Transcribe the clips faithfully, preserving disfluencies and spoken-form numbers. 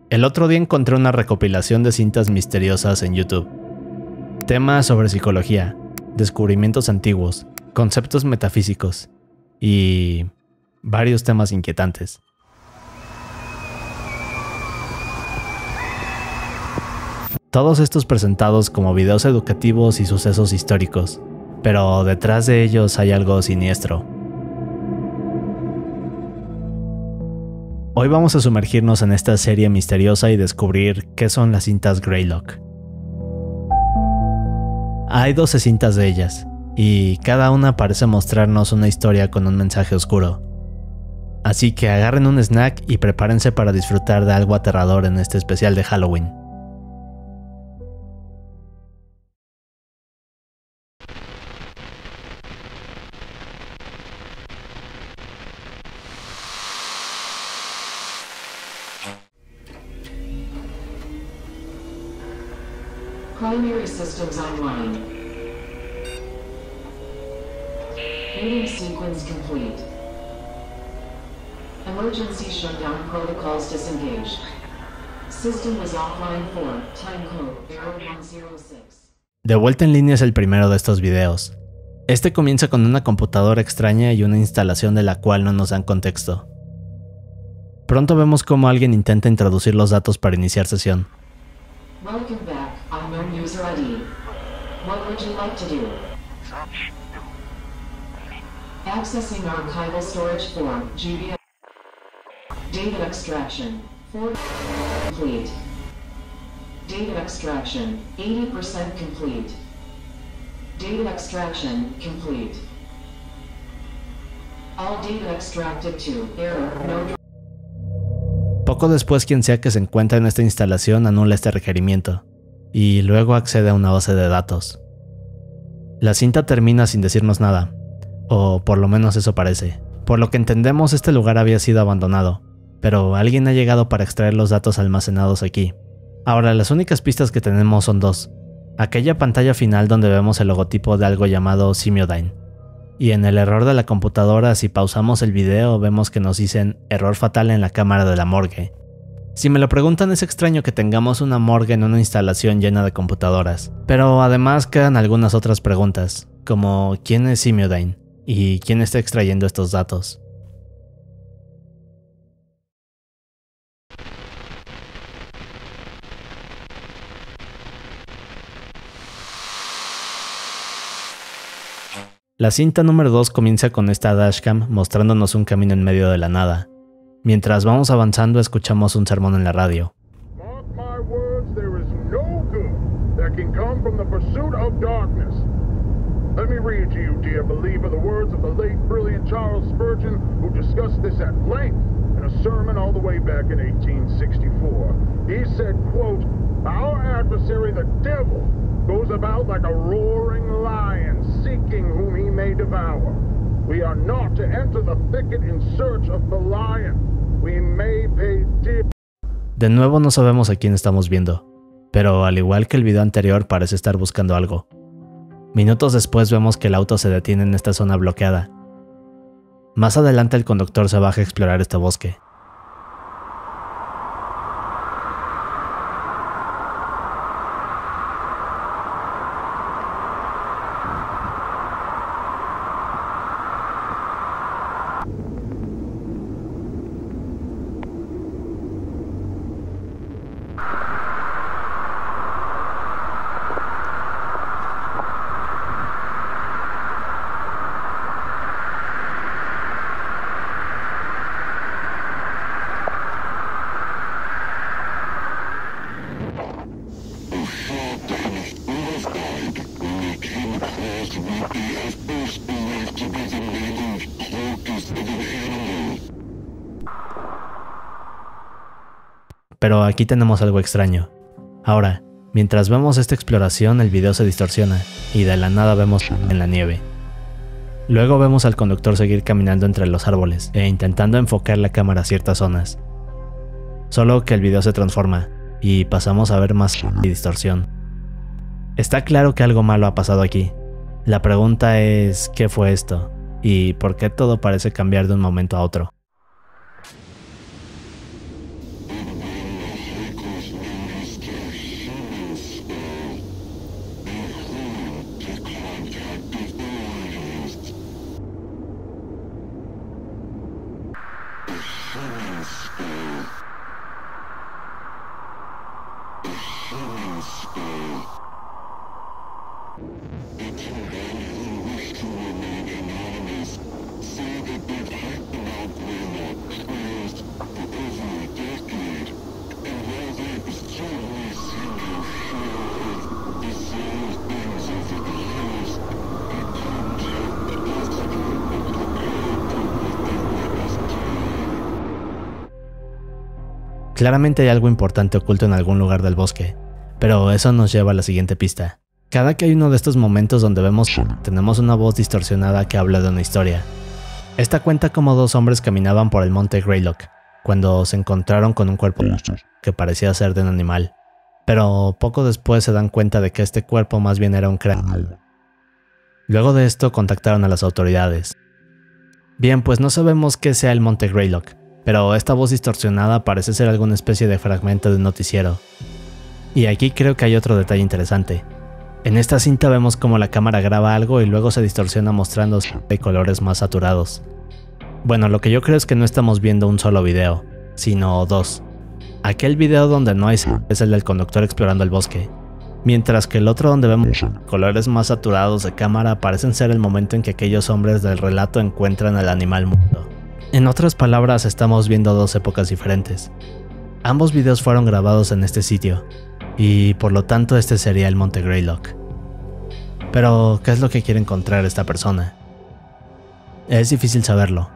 El otro día encontré una recopilación de cintas misteriosas en YouTube. Temas sobre psicología, descubrimientos antiguos, conceptos metafísicos y varios temas inquietantes. Todos estos presentados como videos educativos y sucesos históricos, pero detrás de ellos hay algo siniestro. Hoy vamos a sumergirnos en esta serie misteriosa y descubrir qué son las cintas Greylock. Hay doce cintas de ellas, y cada una parece mostrarnos una historia con un mensaje oscuro. Así que agarren un snack y prepárense para disfrutar de algo aterrador en este especial de Halloween. Primary systems online. Meeting sequence complete. Emergency shutdown protocols disengaged. System was offline for time code zero one zero six. De vuelta en línea es el primero de estos videos. Este comienza con una computadora extraña y una instalación de la cual no nos dan contexto. Pronto vemos cómo alguien intenta introducir los datos para iniciar sesión. Welcome back, unknown user I D. What would you like to do? Accessing archival storage for G B. Data extraction. For complete. Data extraction. eighty percent complete. Data extraction complete. All data extracted to error no. Poco después, quien sea que se encuentre en esta instalación anula este requerimiento, y luego accede a una base de datos. La cinta termina sin decirnos nada, o por lo menos eso parece. Por lo que entendemos, este lugar había sido abandonado, pero alguien ha llegado para extraer los datos almacenados aquí. Ahora, las únicas pistas que tenemos son dos. Aquella pantalla final donde vemos el logotipo de algo llamado Simiodyne. Y en el error de la computadora, si pausamos el video, vemos que nos dicen error fatal en la cámara de la morgue. Si me lo preguntan, es extraño que tengamos una morgue en una instalación llena de computadoras. Pero además quedan algunas otras preguntas, como ¿quién es Simiodyne? ¿Y quién está extrayendo estos datos? La cinta número dos comienza con esta dashcam mostrándonos un camino en medio de la nada. Mientras vamos avanzando, escuchamos un sermón en la radio. Mark my words, there is no good that can come from the pursuit of darkness. Let me read to you, dear believer, the words of the late brilliant Charles Spurgeon, who discussed this at length in a sermon all the way back in eighteen sixty-four. He said, quote, "Our adversary, the devil, goes about like a roaring lion, seeking whom he may devour. We are not to enter the thicket in search of the lion. We may pay dear." De nuevo no sabemos a quién estamos viendo, pero al igual que el video anterior parece estar buscando algo. Minutos después vemos que el auto se detiene en esta zona bloqueada. Más adelante el conductor se baja a explorar este bosque. Pero aquí tenemos algo extraño. Ahora, mientras vemos esta exploración, el video se distorsiona, y de la nada vemos en la nieve. Luego vemos al conductor seguir caminando entre los árboles, e intentando enfocar la cámara a ciertas zonas. Solo que el video se transforma, y pasamos a ver más y distorsión. Está claro que algo malo ha pasado aquí. La pregunta es, ¿qué fue esto? ¿Y por qué todo parece cambiar de un momento a otro? Claramente hay algo importante oculto en algún lugar del bosque, pero eso nos lleva a la siguiente pista. Cada que hay uno de estos momentos donde vemos tenemos una voz distorsionada que habla de una historia. Esta cuenta como dos hombres caminaban por el monte Greylock, cuando se encontraron con un cuerpo que parecía ser de un animal, pero poco después se dan cuenta de que este cuerpo más bien era un cráneo. Luego de esto contactaron a las autoridades. Bien, pues no sabemos qué sea el monte Greylock, pero esta voz distorsionada parece ser alguna especie de fragmento de un noticiero. Y aquí creo que hay otro detalle interesante. En esta cinta vemos como la cámara graba algo y luego se distorsiona mostrando colores más saturados. Bueno, lo que yo creo es que no estamos viendo un solo video, sino dos. Aquel video donde no hay es el del conductor explorando el bosque, mientras que el otro donde vemos colores más saturados de cámara parecen ser el momento en que aquellos hombres del relato encuentran al animal muerto. En otras palabras, estamos viendo dos épocas diferentes. Ambos videos fueron grabados en este sitio, y por lo tanto este sería el monte Greylock. Pero, ¿qué es lo que quiere encontrar esta persona? Es difícil saberlo.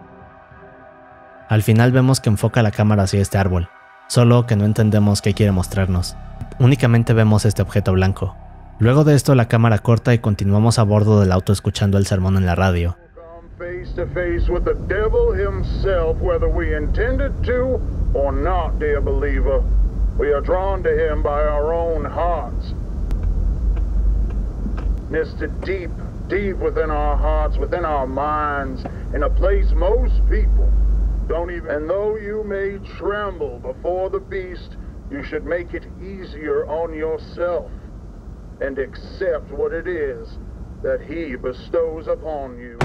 Al final vemos que enfoca la cámara hacia este árbol, solo que no entendemos qué quiere mostrarnos. Únicamente vemos este objeto blanco. Luego de esto la cámara corta y continuamos a bordo del auto escuchando el sermón en la radio. Face to face with the devil himself, whether we intended to or not, dear believer. We are drawn to him by our own hearts. Nested deep, deep within our hearts, within our minds, in a place most people don't even. And though you may tremble before the beast, you should make it easier on yourself and accept what it is that he bestows upon you.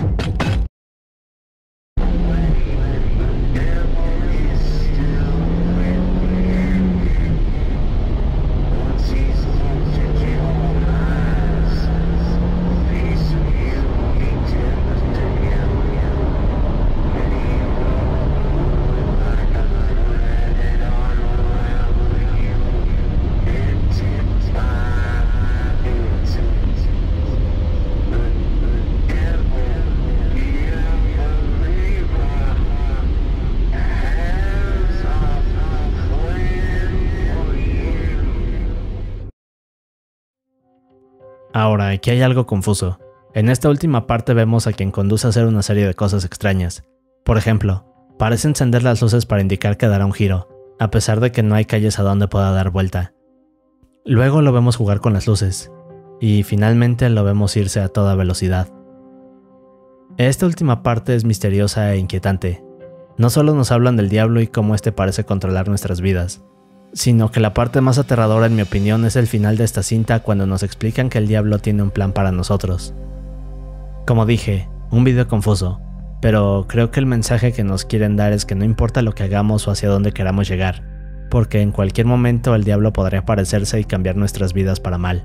Ahora, aquí hay algo confuso. En esta última parte vemos a quien conduce a hacer una serie de cosas extrañas. Por ejemplo, parece encender las luces para indicar que dará un giro, a pesar de que no hay calles a donde pueda dar vuelta. Luego lo vemos jugar con las luces, y finalmente lo vemos irse a toda velocidad. Esta última parte es misteriosa e inquietante. No solo nos hablan del diablo y cómo este parece controlar nuestras vidas, sino que la parte más aterradora en mi opinión es el final de esta cinta cuando nos explican que el diablo tiene un plan para nosotros. Como dije, un video confuso, pero creo que el mensaje que nos quieren dar es que no importa lo que hagamos o hacia dónde queramos llegar, porque en cualquier momento el diablo podría aparecerse y cambiar nuestras vidas para mal.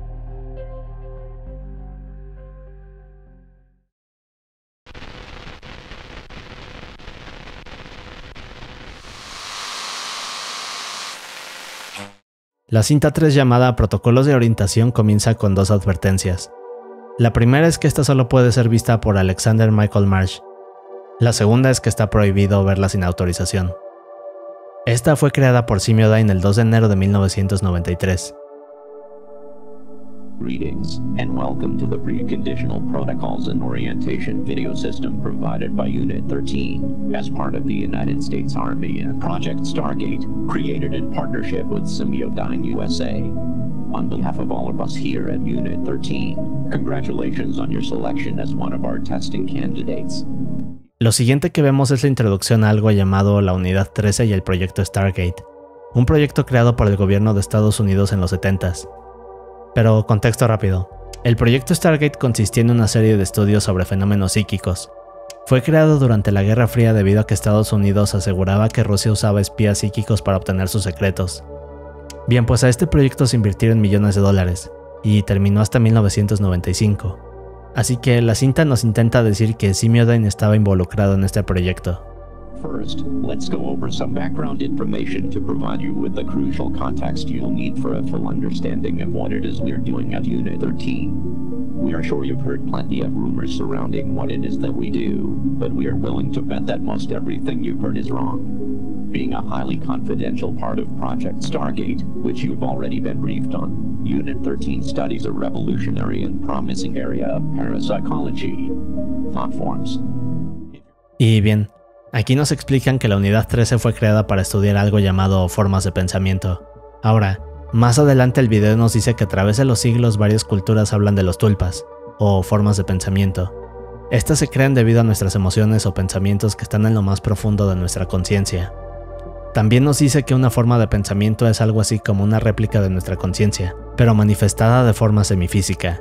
La cinta tres llamada Protocolos de Orientación comienza con dos advertencias. La primera es que esta solo puede ser vista por Alexander Michael Marsh. La segunda es que está prohibido verla sin autorización. Esta fue creada por Simiodyne el dos de enero de mil novecientos noventa y tres. Greetings, and welcome to the Preconditional Protocols and Orientation video system provided by Unit thirteen as part of the United States Army and Project Stargate, created in partnership with Simiodyne U S A. On behalf of all of us here at Unit thirteen, congratulations on your selection as one of our testing candidates. Lo siguiente que vemos es la introducción a algo llamado la Unidad trece y el Proyecto Stargate, un proyecto creado por el gobierno de Estados Unidos en los setentas. Pero contexto rápido. El proyecto Stargate consistía en una serie de estudios sobre fenómenos psíquicos. Fue creado durante la Guerra Fría debido a que Estados Unidos aseguraba que Rusia usaba espías psíquicos para obtener sus secretos. Bien, pues a este proyecto se invirtieron millones de dólares, y terminó hasta mil novecientos noventa y cinco. Así que la cinta nos intenta decir que Simiodyne estaba involucrado en este proyecto. First, let's go over some background information to provide you with the crucial context you'll need for a full understanding of what it is we're doing at Unit thirteen. We are sure you've heard plenty of rumors surrounding what it is that we do, but we are willing to bet that most everything you've heard is wrong. Being a highly confidential part of Project Stargate, which you've already been briefed on, Unit thirteen studies a revolutionary and promising area of parapsychology, thought forms. Y bien, aquí nos explican que la Unidad trece fue creada para estudiar algo llamado formas de pensamiento. Ahora, más adelante el video nos dice que a través de los siglos varias culturas hablan de los tulpas, o formas de pensamiento. Estas se crean debido a nuestras emociones o pensamientos que están en lo más profundo de nuestra conciencia. También nos dice que una forma de pensamiento es algo así como una réplica de nuestra conciencia, pero manifestada de forma semifísica.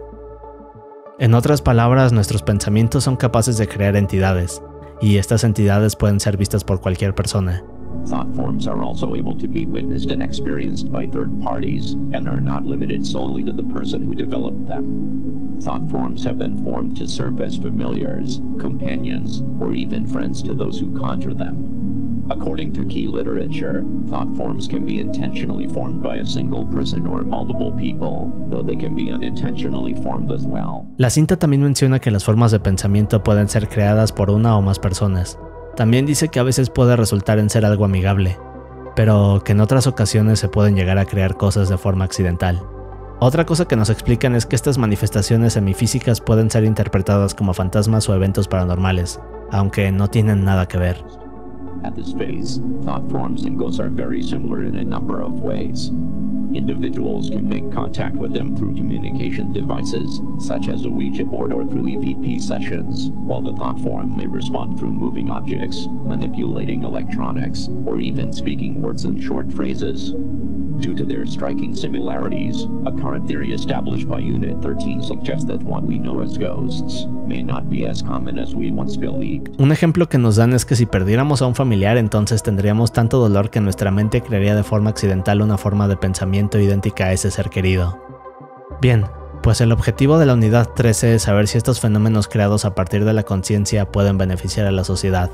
En otras palabras, nuestros pensamientos son capaces de crear entidades, y estas entidades pueden ser vistas por cualquier persona. Thought forms are also able to be witnessed and experienced by third parties, and are not limited solely to the person who developed them. Thought forms have been formed to serve as familiars, companions, or even friends to those who conjure them. According to key literature, thought forms can be intentionally formed by a single person or multiple people, though they can be unintentionally formed as well. La cinta también menciona que las formas de pensamiento pueden ser creadas por una o más personas. También dice que a veces puede resultar en ser algo amigable, pero que en otras ocasiones se pueden llegar a crear cosas de forma accidental. Otra cosa que nos explican es que estas manifestaciones semifísicas pueden ser interpretadas como fantasmas o eventos paranormales, aunque no tienen nada que ver. At this phase, thought forms and ghosts are very similar in a number of ways. Individuals can make contact with them through communication devices, such as a Ouija board or through E V P sessions, while the thought form may respond through moving objects, manipulating electronics, or even speaking words and short phrases. Due to their striking similarities, a current theory established by Unit thirteen suggests that what we know as ghosts may not be as common as we once believed. Un ejemplo que nos dan es que si perdiéramos a un familiar, entonces tendríamos tanto dolor que nuestra mente crearía de forma accidental una forma de pensamiento idéntica a ese ser querido. Bien, pues el objetivo de la Unidad trece es saber si estos fenómenos creados a partir de la conciencia pueden beneficiar a la sociedad.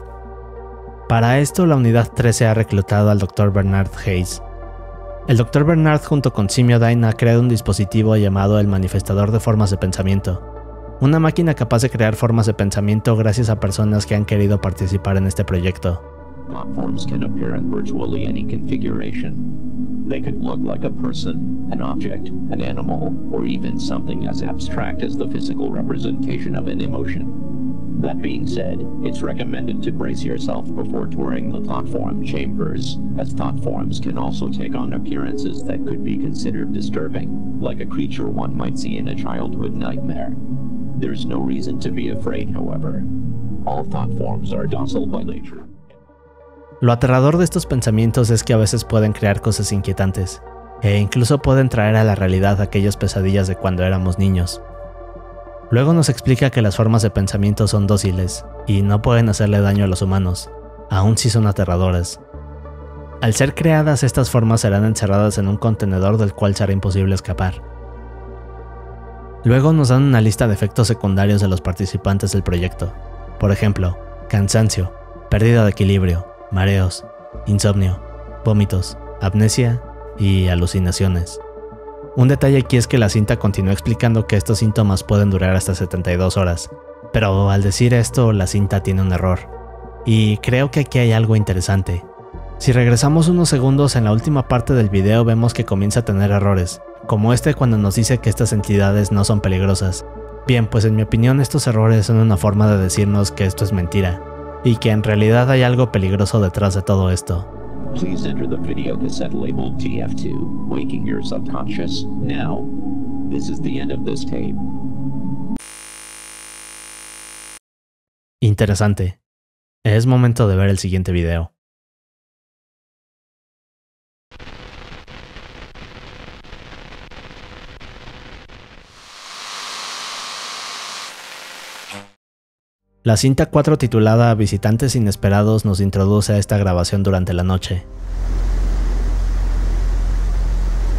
Para esto, la Unidad trece ha reclutado al doctor Bernard Hayes. El doctor Bernard junto con Simiodyne ha creado un dispositivo llamado el manifestador de formas de pensamiento, una máquina capaz de crear formas de pensamiento gracias a personas que han querido participar en este proyecto. Thought forms can appear in virtually any configuration. They could look like a person, an object, an animal, or even something as abstract as the physical representation of an emotion. That being said, it's recommended to brace yourself before touring the thought form chambers, as thought forms can also take on appearances that could be considered disturbing, like a creature one might see in a childhood nightmare. There's no reason to be afraid, however. All thought forms are docile by nature. Lo aterrador de estos pensamientos es que a veces pueden crear cosas inquietantes, e incluso pueden traer a la realidad aquellas pesadillas de cuando éramos niños. Luego nos explica que las formas de pensamiento son dóciles, y no pueden hacerle daño a los humanos, aun si son aterradoras. Al ser creadas, estas formas serán encerradas en un contenedor del cual será imposible escapar. Luego nos dan una lista de efectos secundarios de los participantes del proyecto. Por ejemplo, cansancio, pérdida de equilibrio, mareos, insomnio, vómitos, amnesia y alucinaciones. Un detalle aquí es que la cinta continúa explicando que estos síntomas pueden durar hasta setenta y dos horas, pero al decir esto la cinta tiene un error. Y creo que aquí hay algo interesante. Si regresamos unos segundos en la última parte del video vemos que comienza a tener errores, como este cuando nos dice que estas entidades no son peligrosas. Bien, pues en mi opinión estos errores son una forma de decirnos que esto es mentira, y que en realidad hay algo peligroso detrás de todo esto. Please enter the video cassette labeled T F two, Waking Your Subconscious, now. This is the end of this tape. Interesante. Es momento de ver el siguiente video. La cinta cuatro titulada Visitantes Inesperados nos introduce a esta grabación durante la noche.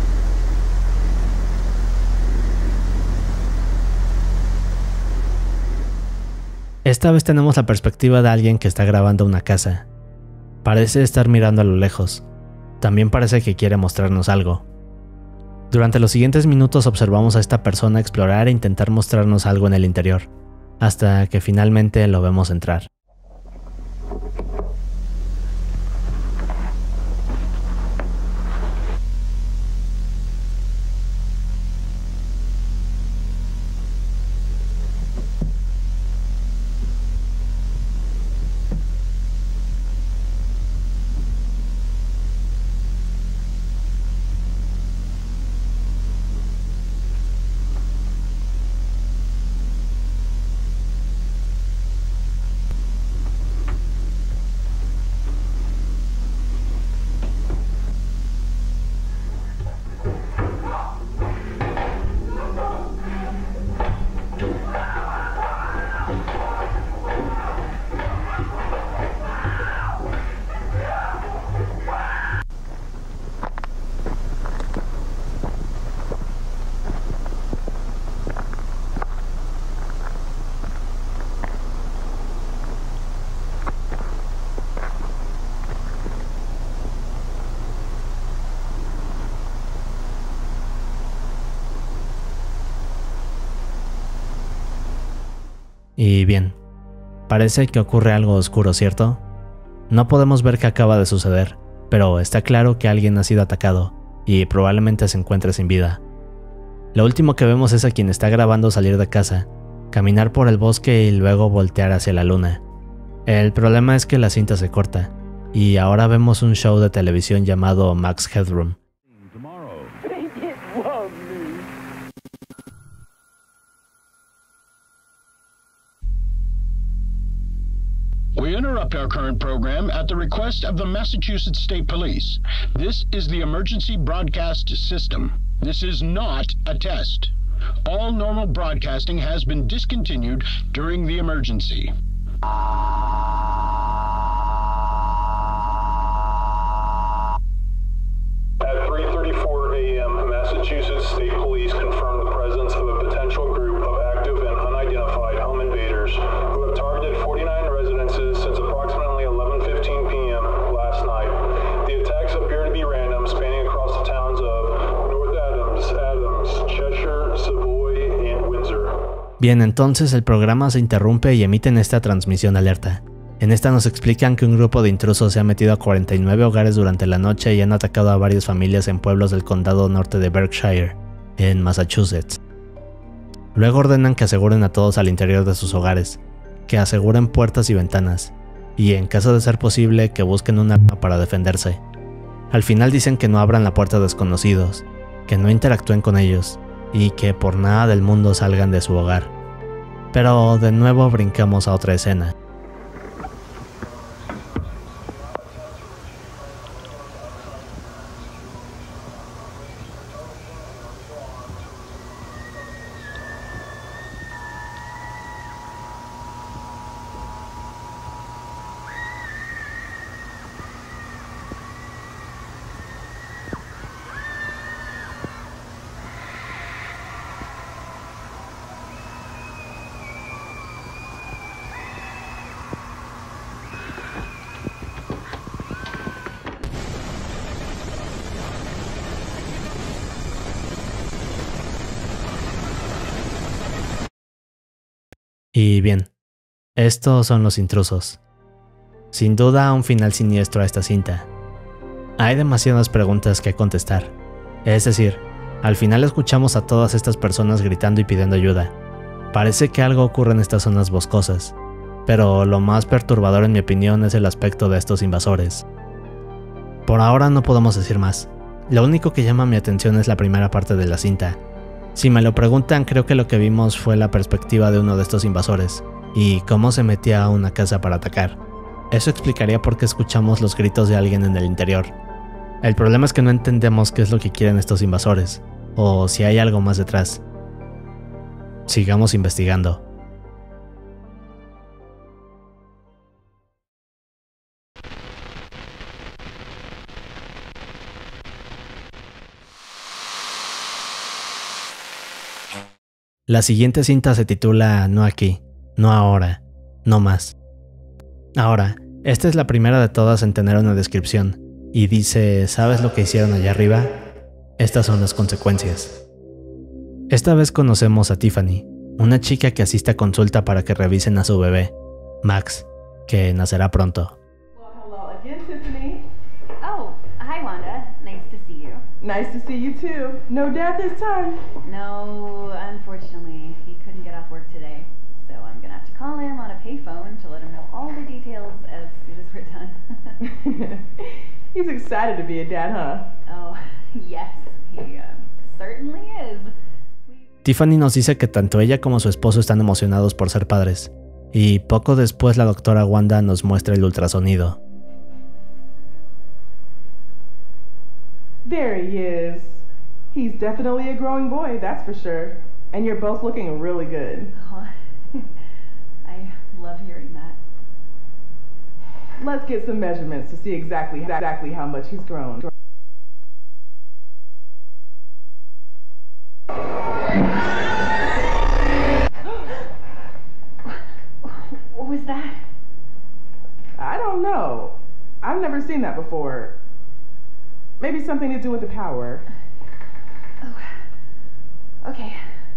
Esta vez tenemos la perspectiva de alguien que está grabando una casa. Parece estar mirando a lo lejos. También parece que quiere mostrarnos algo. Durante los siguientes minutos observamos a esta persona explorar e intentar mostrarnos algo en el interior, hasta que finalmente lo vemos entrar. Y bien, parece que ocurre algo oscuro, ¿cierto? No podemos ver qué acaba de suceder, pero está claro que alguien ha sido atacado y probablemente se encuentre sin vida. Lo último que vemos es a quien está grabando salir de casa, caminar por el bosque y luego voltear hacia la luna. El problema es que la cinta se corta, y ahora vemos un show de televisión llamado Max Headroom. We interrupt our current program at the request of the Massachusetts State Police. This is the emergency broadcast system. This is not a test. All normal broadcasting has been discontinued during the emergency. At three thirty-four a m, Massachusetts State Police confirmed the presence of a potential group of active and unidentified home invaders who have targeted forty-nine residences since approximately eleven fifteen p m last night. The attacks appear to be random, spanning across the towns of North Adams, Adams, Cheshire, Savoy, and Windsor. Bien, entonces el programa se interrumpe y emiten esta transmisión alerta. En esta nos explican que un grupo de intrusos se ha metido a cuarenta y nueve hogares durante la noche y han atacado a varias familias en pueblos del condado norte de Berkshire, en Massachusetts. Luego ordenan que aseguren a todos al interior de sus hogares, que aseguren puertas y ventanas, y en caso de ser posible que busquen un arma para defenderse. Al final dicen que no abran la puerta a desconocidos, que no interactúen con ellos, y que por nada del mundo salgan de su hogar. Pero de nuevo brincamos a otra escena. Y bien, estos son los intrusos. Sin duda un final siniestro a esta cinta. Hay demasiadas preguntas que contestar. Es decir, al final escuchamos a todas estas personas gritando y pidiendo ayuda. Parece que algo ocurre en estas zonas boscosas, pero lo más perturbador en mi opinión es el aspecto de estos invasores. Por ahora no podemos decir más. Lo único que llama mi atención es la primera parte de la cinta. Si me lo preguntan, creo que lo que vimos fue la perspectiva de uno de estos invasores, y cómo se metía a una casa para atacar. Eso explicaría por qué escuchamos los gritos de alguien en el interior. El problema es que no entendemos qué es lo que quieren estos invasores, o si hay algo más detrás. Sigamos investigando. La siguiente cinta se titula No aquí, no ahora, no más. Ahora, esta es la primera de todas en tener una descripción, y dice, ¿sabes lo que hicieron allá arriba? Estas son las consecuencias. Esta vez conocemos a Tiffany, una chica que asiste a consulta para que revisen a su bebé, Max, que nacerá pronto. Well, hello again, Tiffany. Oh, hi Wanda. Nice to see you. Nice to see you too. No dad this time. No, unfortunately, he couldn't get off work today. So I'm gonna have to call him on a payphone to let him know all the details as soon as we're done. He's excited to be a dad, huh? Oh, yes, he uh, certainly is. Tiffany nos dice que tanto ella como su esposo están emocionados por ser padres, y poco después la doctora Wanda nos muestra el ultrasonido. There he is. He's definitely a growing boy, that's for sure. And you're both looking really good. Oh, I love hearing that. Let's get some measurements to see exactly exactly how much he's grown. What was that? I don't know. I've never seen that before. Maybe something to do with the power. Oh, okay.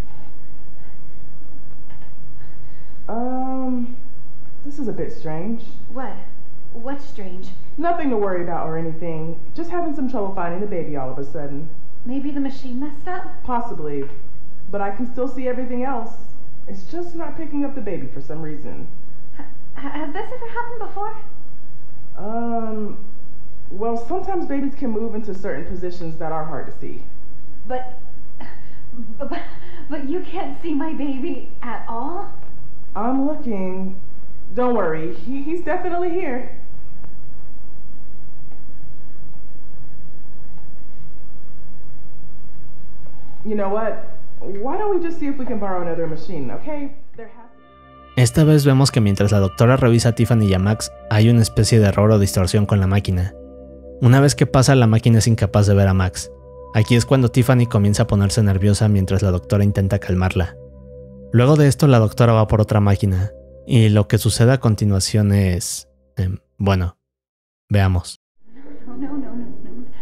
Um, this is a bit strange. What? What's strange? Nothing to worry about or anything. Just having some trouble finding the baby all of a sudden. Maybe the machine messed up? Possibly. But I can still see everything else. It's just not picking up the baby for some reason. H- has this ever happened before? Um, well, sometimes babies can move into certain positions that are hard to see. But, but, but you can't see my baby at all? I'm looking. Don't worry, he, he's definitely here. You know what? Why don't we just see if we can borrow another machine, okay? There has to... Esta vez vemos que mientras la doctora revisa a Tiffany y a Max, hay una especie de error o distorsión con la máquina. Una vez que pasa, la máquina es incapaz de ver a Max. Aquí es cuando Tiffany comienza a ponerse nerviosa mientras la doctora intenta calmarla. Luego de esto, la doctora va por otra máquina, y lo que sucede a continuación es... Eh, bueno, veamos. No, no, no, no, no.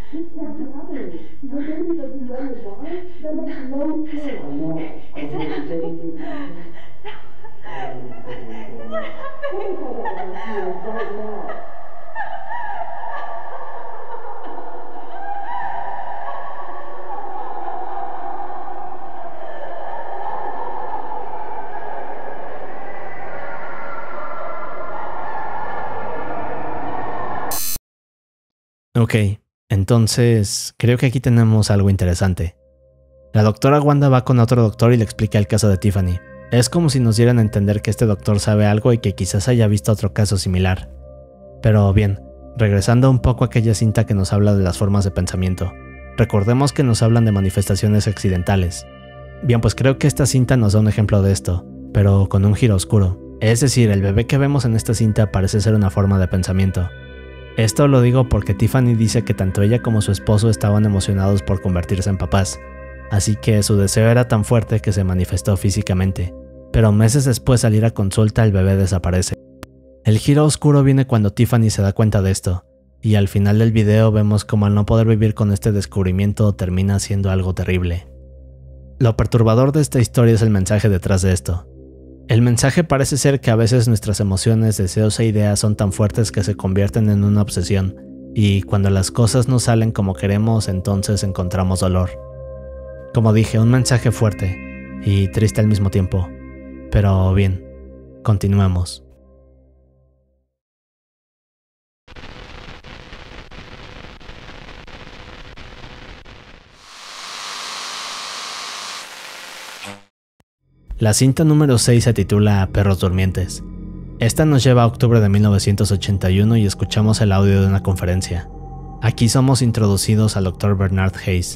Ok, entonces creo que aquí tenemos algo interesante. La doctora Wanda va con otro doctor y le explica el caso de Tiffany. Es como si nos dieran a entender que este doctor sabe algo y que quizás haya visto otro caso similar. Pero bien, regresando un poco a aquella cinta que nos habla de las formas de pensamiento. Recordemos que nos hablan de manifestaciones accidentales. Bien, pues creo que esta cinta nos da un ejemplo de esto, pero con un giro oscuro. Es decir, el bebé que vemos en esta cinta parece ser una forma de pensamiento. Esto lo digo porque Tiffany dice que tanto ella como su esposo estaban emocionados por convertirse en papás, así que su deseo era tan fuerte que se manifestó físicamente, pero meses después al ir a consulta el bebé desaparece. El giro oscuro viene cuando Tiffany se da cuenta de esto, y al final del video vemos como al no poder vivir con este descubrimiento termina siendo algo terrible. Lo perturbador de esta historia es el mensaje detrás de esto. El mensaje parece ser que a veces nuestras emociones, deseos e ideas son tan fuertes que se convierten en una obsesión, y cuando las cosas no salen como queremos, entonces encontramos dolor. Como dije, un mensaje fuerte y triste al mismo tiempo. Pero bien, continuemos. La cinta número seis se titula Perros Durmientes. Esta nos lleva a octubre de mil novecientos ochenta y uno y escuchamos el audio de una conferencia. Aquí somos introducidos al doctor Bernard Hayes.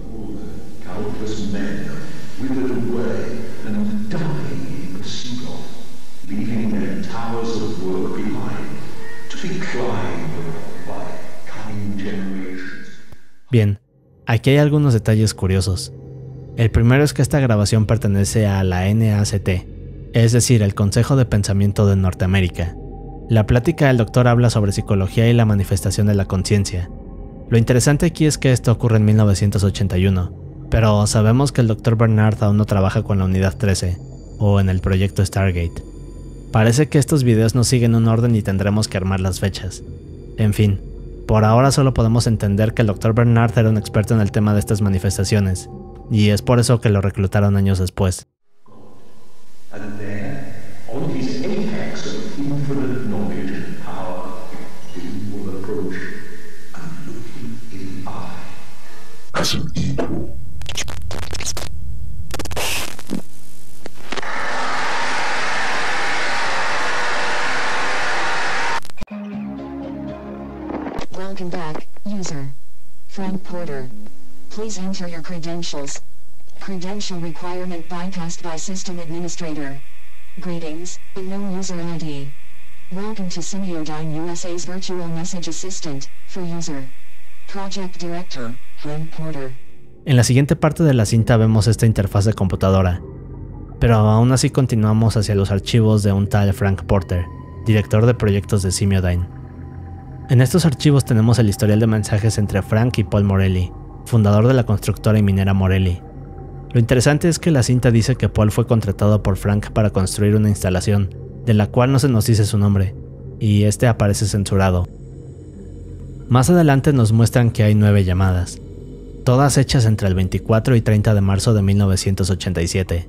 Bien, aquí hay algunos detalles curiosos. El primero es que esta grabación pertenece a la N A C T, es decir, el Consejo de Pensamiento de Norteamérica. La plática del doctor habla sobre psicología y la manifestación de la conciencia. Lo interesante aquí es que esto ocurre en mil novecientos ochenta y uno, pero sabemos que el doctor Bernard aún no trabaja con la Unidad trece, o en el proyecto Stargate. Parece que estos videos no siguen un orden y tendremos que armar las fechas. En fin, por ahora solo podemos entender que el doctor Bernard era un experto en el tema de estas manifestaciones, y es por eso que lo reclutaron años después. And there, on his apex of infinite knowledge and power, he will approach and look him in the eye as an equal. Welcome back, user. Frank Porter. Please enter your credentials. Credential requirement bypassed by system administrator. Greetings, unknown user I D. Welcome to Semiodyne U S A's virtual message assistant, for user. Project Director, Frank Porter. En la siguiente parte de la cinta vemos esta interfaz de computadora, pero aún así continuamos hacia los archivos de un tal Frank Porter, director de proyectos de Semiodyne. En estos archivos tenemos el historial de mensajes entre Frank y Paul Morelli, fundador de la constructora y minera Morelli. Lo interesante es que la cinta dice que Paul fue contratado por Frank para construir una instalación, de la cual no se nos dice su nombre, y este aparece censurado. Más adelante nos muestran que hay nueve llamadas, todas hechas entre el veinticuatro y treinta de marzo de mil novecientos ochenta y siete.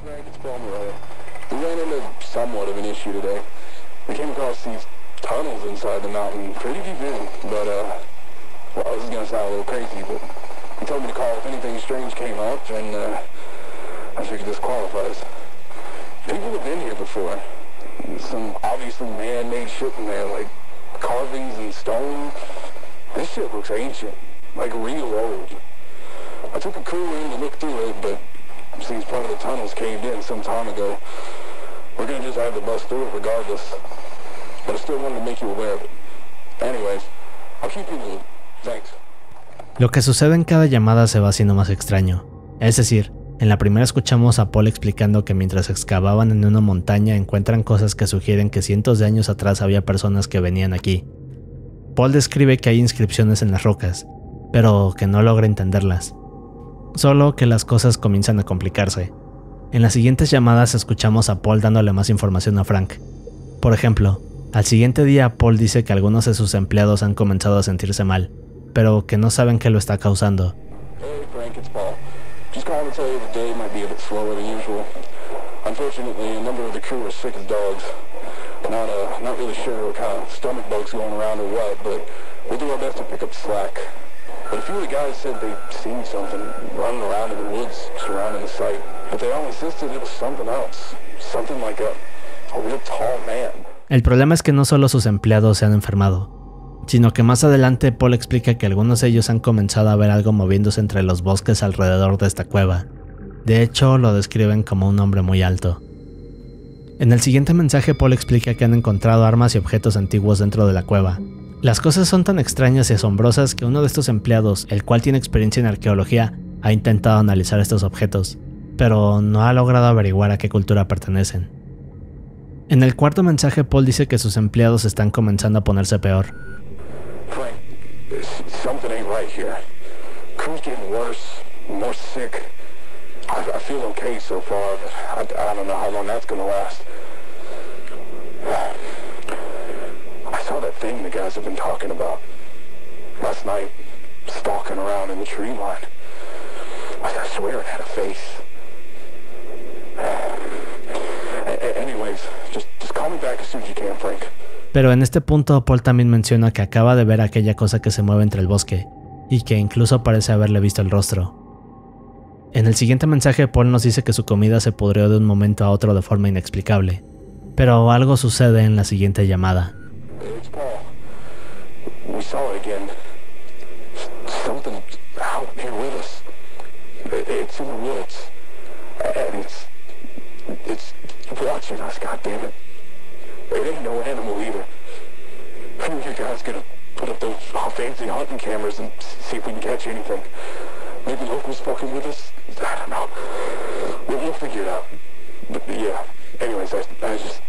Tunnels inside the mountain, pretty deep in, but uh, well, this is gonna sound a little crazy, but he told me to call if anything strange came up, and uh, I figured this qualifies. People have been here before. Some obviously man-made shit in there, like carvings and stone. This shit looks ancient, like real old. I took a crew in to look through it, but it seems part of the tunnels caved in some time ago. We're gonna just have to bust through it regardless. But I still wanted to make you aware of it. Anyways, I'll keep you in the loop. Thanks. Lo que sucede en cada llamada se va haciendo más extraño. Es decir, en la primera escuchamos a Paul explicando que mientras excavaban en una montaña encuentran cosas que sugieren que cientos de años atrás había personas que venían aquí. Paul describe que hay inscripciones en las rocas, pero que no logra entenderlas. Solo que las cosas comienzan a complicarse. En las siguientes llamadas escuchamos a Paul dándole más información a Frank. Por ejemplo, al siguiente día Paul dice que algunos de sus empleados han comenzado a sentirse mal, pero que no saben qué lo está causando. Hey Frank, it's Paul. Just calling to tell you the day might be a bit slower than usual. Unfortunately, a number of the crew are sick as dogs. Not uh, not really sure what kind of stomach bugs going around or what, but we'll do our best to pick up the slack. But a few of the guys said they'd seen something running around in the woods surrounding the site, but they all insisted it was something else, something like a, a real tall man. El problema es que no solo sus empleados se han enfermado, sino que más adelante Paul explica que algunos de ellos han comenzado a ver algo moviéndose entre los bosques alrededor de esta cueva. De hecho, lo describen como un hombre muy alto. En el siguiente mensaje Paul explica que han encontrado armas y objetos antiguos dentro de la cueva. Las cosas son tan extrañas y asombrosas que uno de estos empleados, el cual tiene experiencia en arqueología, ha intentado analizar estos objetos, pero no ha logrado averiguar a qué cultura pertenecen. En el cuarto mensaje Paul dice que sus empleados están comenzando a ponerse peor. Frank, something ain't right here. Crew's getting worse, more sick. I, I feel okay so far, but I, I don't know how long that's gonna last. I saw that thing the guys have been talking about last night, stalking around in the tree line. I, I swear it had a face. Anyways, just, just call me back as soon as you can, Frank. Pero en este punto Paul también menciona que acaba de ver aquella cosa que se mueve entre el bosque, y que incluso parece haberle visto el rostro. En el siguiente mensaje Paul nos dice que su comida se pudrió de un momento a otro de forma inexplicable, pero algo sucede en la siguiente llamada. It's Paul. We saw it again. Something out here with us. It's in the woods. And it's... It's watching us, goddammit. It ain't no animal either. Who are you guys gonna put up those fancy hunting cameras and see if we can catch anything? Maybe locals fucking with us? I don't know. We'll, we'll figure it out. But yeah, Anyways, I, I just...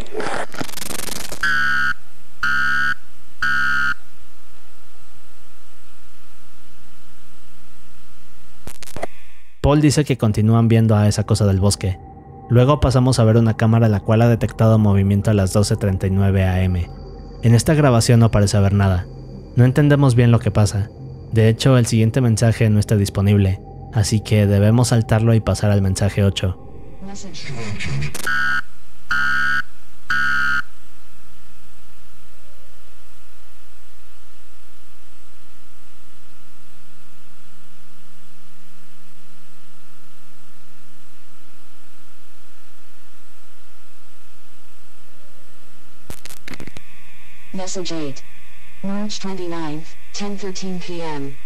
Paul dice que continúan viendo a esa cosa del bosque. Luego pasamos a ver una cámara la cual ha detectado movimiento a las doce treinta y nueve a eme. En esta grabación no parece haber nada. No entendemos bien lo que pasa. De hecho, el siguiente mensaje no está disponible, así que debemos saltarlo y pasar al mensaje ocho. Message eight. March twenty-ninth, ten thirteen p m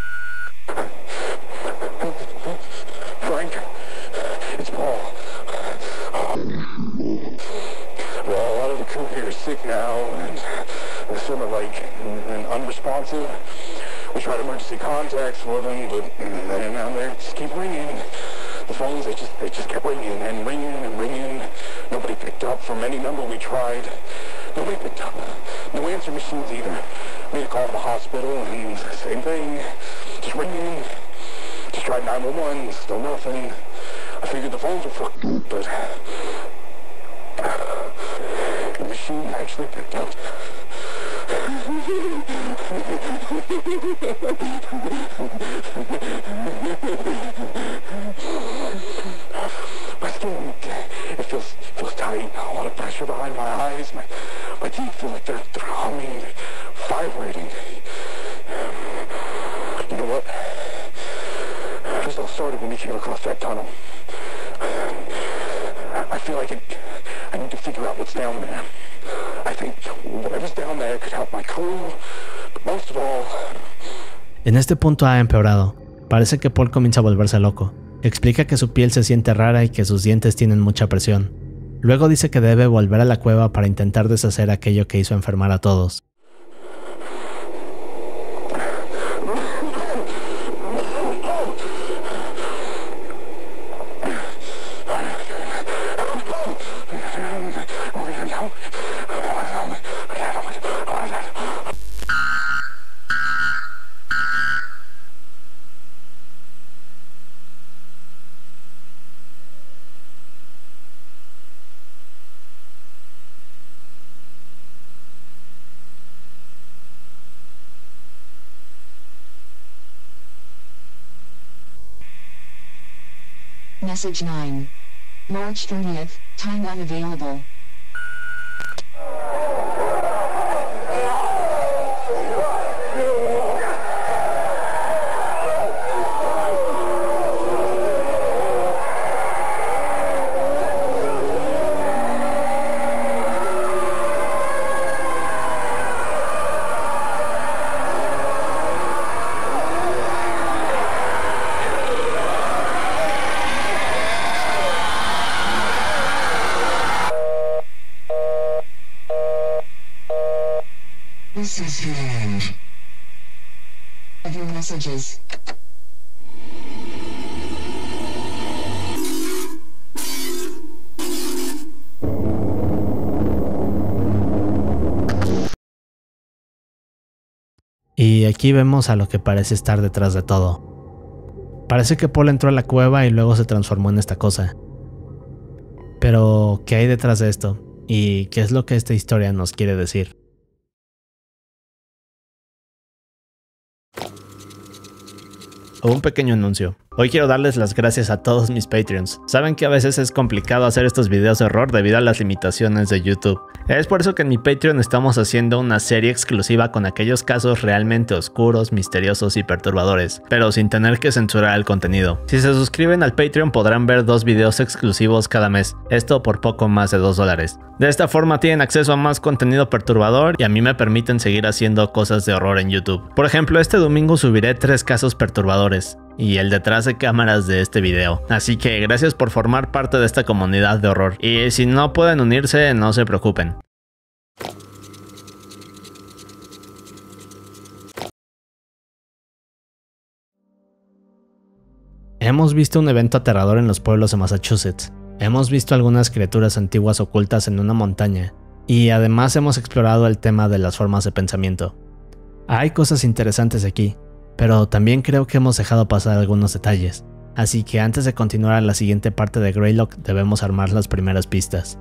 Frank, it's Paul. Well, a lot of the crew here is sick now, and they're sort of like and unresponsive. We tried emergency contacts for them, but and now they just keep ringing. The phones, they just they just kept ringing and ringing and ringing. Nobody picked up from any number we tried. Nobody picked up. No answer machines either. Made a call to the hospital and same thing. Just ringing. Just tried nine one one, still nothing. I figured the phones were fucked, but the machine actually picked up. My skin, it feels feels tight. A lot of pressure behind my eyes. My my teeth feel like they're, they're humming, vibrating. You know what? This all started when we came across that tunnel. I feel like it, I need to figure out what's down there. I think whatever's down there could help my crew, but most of all... En este punto ha empeorado. Parece que Paul comienza a volverse loco. Explica que su piel se siente rara y que sus dientes tienen mucha presión. Luego dice que debe volver a la cueva para intentar deshacer aquello que hizo enfermar a todos. Message nine. March thirtieth, time unavailable. This is the end of your messages. Y aquí vemos a lo que parece estar detrás de todo. Parece que Paul entró a la cueva y luego se transformó en esta cosa. Pero, ¿qué hay detrás de esto? ¿Y qué es lo que esta historia nos quiere decir? Un pequeño anuncio. Hoy quiero darles las gracias a todos mis Patreons. Saben que a veces es complicado hacer estos videos de horror debido a las limitaciones de YouTube. Es por eso que en mi Patreon estamos haciendo una serie exclusiva con aquellos casos realmente oscuros, misteriosos y perturbadores, pero sin tener que censurar el contenido. Si se suscriben al Patreon podrán ver dos videos exclusivos cada mes, esto por poco más de dos dólares. De esta forma tienen acceso a más contenido perturbador y a mí me permiten seguir haciendo cosas de horror en YouTube. Por ejemplo, este domingo subiré tres casos perturbadores y el detrás de cámaras de este video. Así que gracias por formar parte de esta comunidad de horror. Y si no pueden unirse, no se preocupen. Hemos visto un evento aterrador en los pueblos de Massachusetts. Hemos visto algunas criaturas antiguas ocultas en una montaña, y además hemos explorado el tema de las formas de pensamiento. Hay cosas interesantes aquí, pero también creo que hemos dejado pasar algunos detalles, así que antes de continuar a la siguiente parte de Greylock debemos armar las primeras pistas.